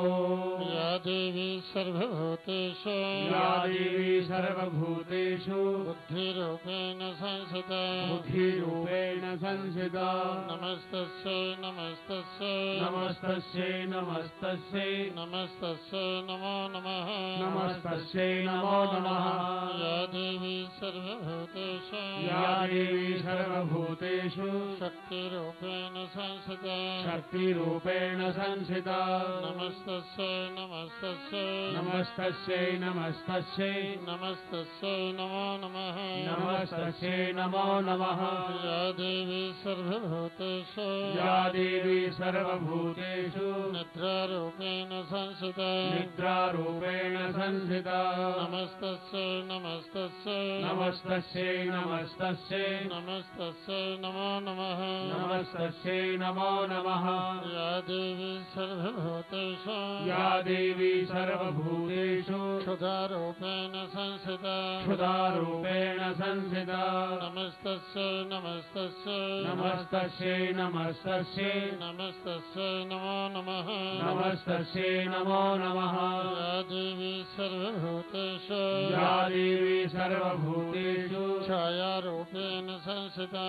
ओम या देवी सर्वभूतेषु या देवी सर्वभूतेषु बुद्धिरूपेण संस्थिता बुद्धिरूपेण संस्थिता नमस्तस्यै नमस्तस्यै नमस्तस्यै नमस्तस्यै नमस्तस्यै नमो नमः नमस्तस्यै नमो नमः या देवी सर्वभूतेषु या देवी सर्वभूतेषु शक्तिरूपेण संस्थिता शक्तिरूपेण संस्थिता नमस्तस्यै नमस्तस्यै नमस्तस्यै नमस्तस्यै नमस्तस्यै नमो नमः नमस्तस्यै नमो नमः या देवी सर्वभूतेषु या देवी सर्वभूतेषु निद्रारूपेण संस्थिता निद्रारूपेण संस्थिता नमस्तस्यै नमस्तस्यै नमस्तस्यै नमस्तस्यै नमस्तस्यै नमो नमः नमस्तस्यै नमो नमः या देवी सर्वभूतेषु या देवी सर्वभूतेषु क्षुधारूपेण संस्थिता क्षुधारूपेण संस्थिता नमस्तस्यै नमस्तस्यै नमस्तस्यै नमस्तस्यै नमस्तस्यै नमो नमः नमस्तस्यै नमो नमः या देवी सर्वभूतेषु या देवी सर्वभूतेषु छायारूपेण संस्थिता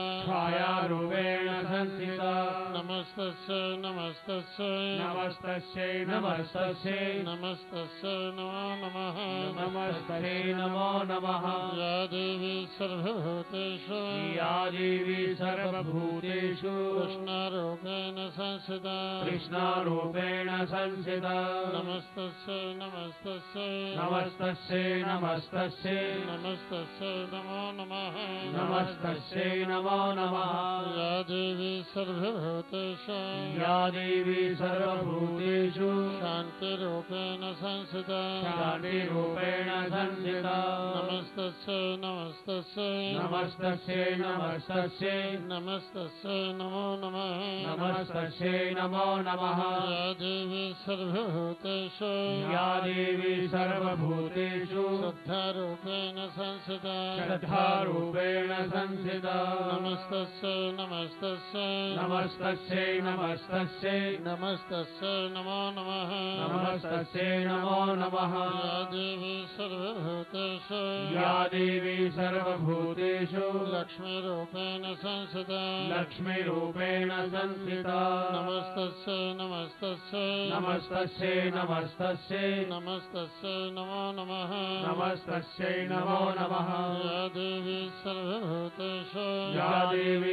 छायारूपेण संस्थिता नमस्तस्यै नमस्तस्यै नमस्तस्यै नमस्तस्यै नमस्तस्यै नमो नमः नमस्ते नमो नमः या देवी सर्वभूतेषु या देवी सर्वभूतेषु कृष्णारूपेण संस्थिता कृष्णारूपेण संस्थिता नमस्तस्यै नमस्तस्यै नमस्तस्यै नमस्तस्यै नमस्तस्यै नमो नमः नमस्तस्यै नमो नमः या देवी सर्वभूतेषु या देवी सर्वभूतेषु शान्तिरूपेण संस्थिता शान्तिरूपेण संस्थिता नमस्तस्यै नमस्तस्यै नमस्तस्यै नमस्तस्यै नमस्तस्यै नमो नमः नमस्तस्यै नमो नमः या देवी सर्वभूतेषु या देवी सर्वभूतेषु श्रद्धारूपेण संस्थिता श्रद्धारूपेण संस्थिता नमस्तस्यै नमस्तस्यै नमस्तस्यै नमस्तस्यै नमस्तस्यै नमो नमः नमस्तस्यै नमो नमः या देवी सर्वभूतेषु या देवी सर्वभूतेषु लक्ष्मीरूपेण संस्थिता लक्ष्मीरूपेण संस्थिता नमस्तस्यै नमस्तस्यै नमस्तस्यै नमस्तस्यै नमस्तस्यै नमो नमः नमस्तस्यै नमो नमः या देवी सर्वभूतेषु या देवी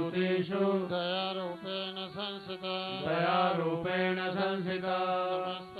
सर्वभूतेषु दयारूपेण संस्थिता दयारूपेण संस्थिता नमस्तस्यै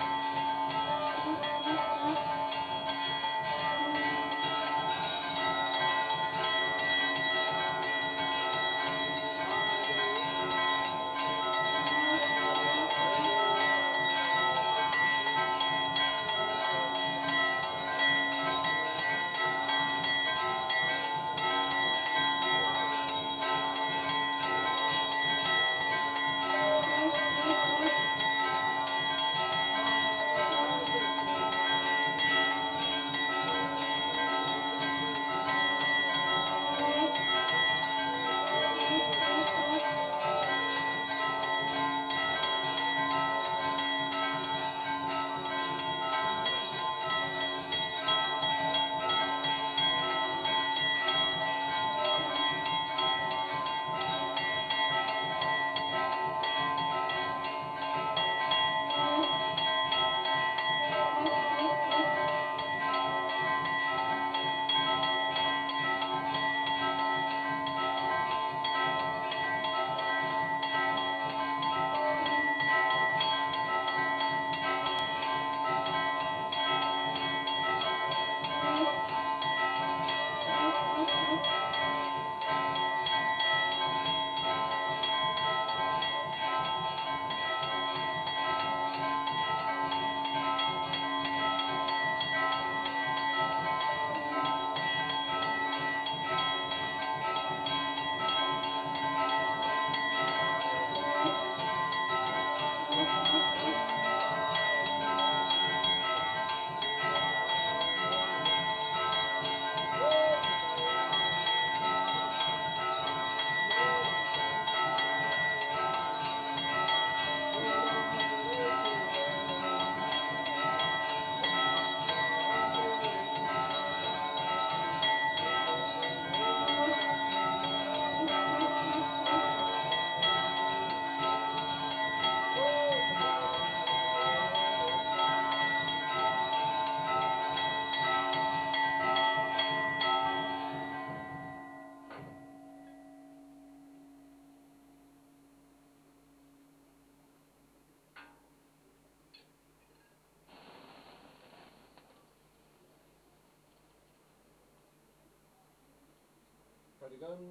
खड्गं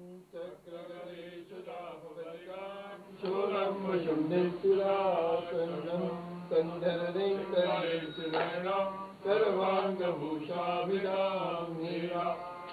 चक्रगदेशुराभवलिकां शूलं शुण्डितुरासनं कन्धरं कलेशुनयनं सर्वाङ्गभूषाभिधां मीरा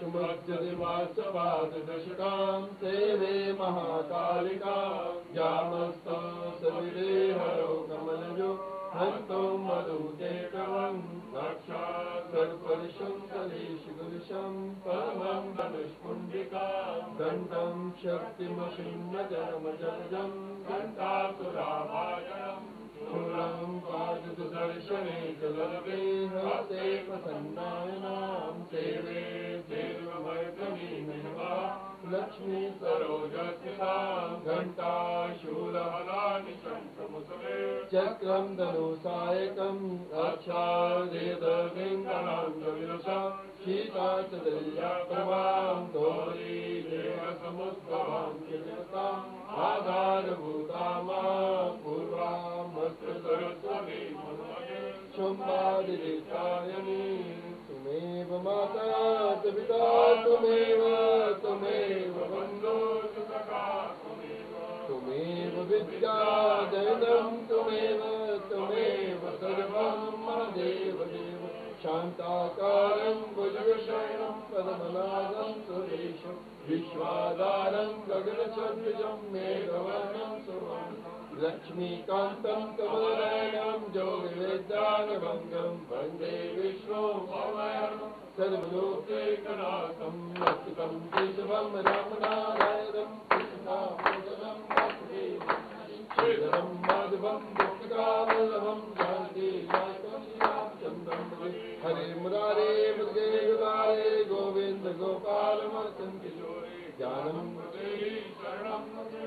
सुमज्जदिमासपाददशकां सेवे महाकालिकां यामस्तं सविदे हरो कमलजो हन्तो मधुते प्रवं साक्षात् सर्वपरिशं कलेशगुरुशं परमं धनुष्पुण्डिकां दण्डं शक्तिमसिंहजनमजलजं घण्टासुराभाजनं शूलं पादुदर्शने कलर्वे हस्ते प्रसन्नायनां सेवे देवमर्दनीनवा लक्ष्मी सरोजस्थितां घण्टा शूलहलानि शङ्खमुसले चक्रं धनुसायकम् अच्छादितलिङ्गनां सीता च दल्याप्रभां धोरी देवसमुद्भवां चिरताम् आधारभूतामा पूर्वामस्त्रसरस्वती शुम्भादिदितायनी तुमेव माता च पिता तुमेव बन्धो च सखा तुमेव विद्या जयनं तुमेव सर्वं महादेव देव शान्ताकारं भुजगशयनं पद्मनाभं सुरेशं विश्वाधारं गगनसदृशं मेघवर्णं शुभं लक्ष्मीकान्तं कमलनयनं योगवेदान्तभङ्गं वन्दे विष्णुं सर्वलोकैकनाथं नस्तिकं केशवं रामनारायणं कृष्णामृतं श्रीधरं माधवं भक्तिकावल्लभं शान्तिनाथं श्रीरामचन्द्रं हरे मुरारे मुरारे मुरारे गोविन्द गोपाल मदन किशोरे ज्ञानं शरणं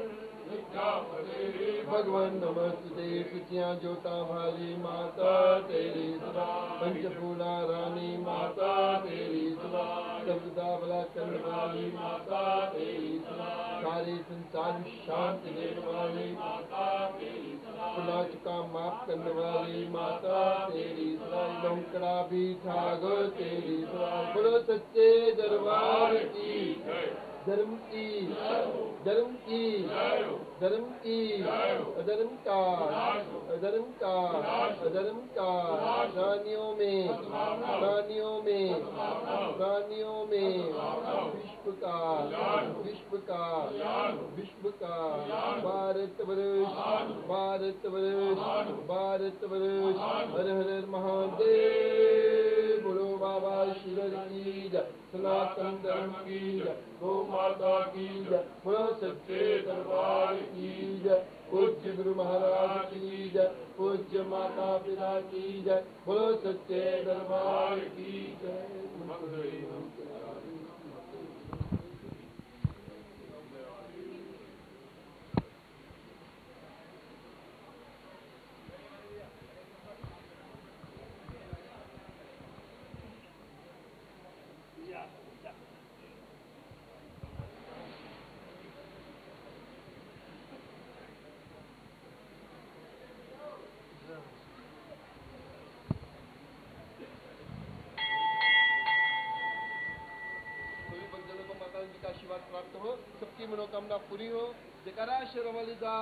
भगवान नमस्ते सचिया जोता भाली माता तेरी सदा पंचफूला रानी माता तेरी सदा सबदा बला चंद्र वाली माता तेरी सदा सारे संसार शांति देने वाली माता तेरी सदा पुलाच का माफ करने वाली माता तेरी सदा लंकड़ा भी ठाकुर तेरी सदा बोलो सच्चे दरबार की धर्म की अधर्म का प्राणियों में विश्व का भारत वर्ष हर हर महादेव बोलो बाबा शिवर की जय सनातन धर्म की जय गौ माता की जय बोलो सच्चे दरबार की जय पूज्य गुरु महाराज की जय पूज्य माता पिता की जय बोलो सच्चे दरबार की जय। का आशीर्वाद प्राप्त हो, सबकी मनोकामना पूरी हो। जयकारा शेरोवाली दा।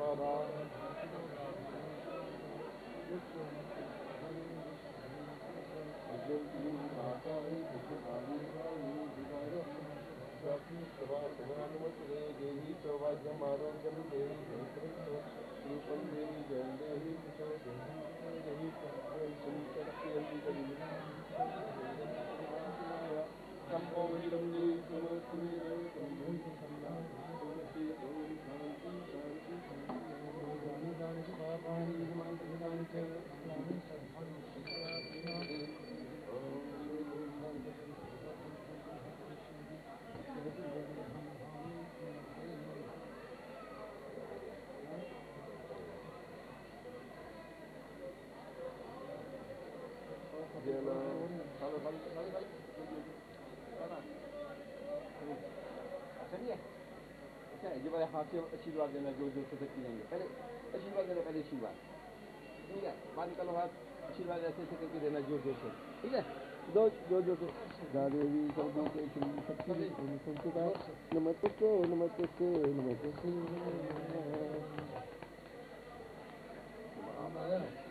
सारा देवी सौभाग्यम आरोग्यम देवी रूपम देवी जयं देवी कुशो देवी संभोगितम देवी समर्पणे ये वाले हाथ से आशीर्वाद देना जो जो से करके लेंगे पहले आशीर्वाद देना पहले आशीर्वाद ठीक है बाद निकालो हाथ आशीर्वाद ऐसे ऐसे करके देना जोर जोर से ठीक है दो जोर जोर से देवी नमस्ते नमस्ते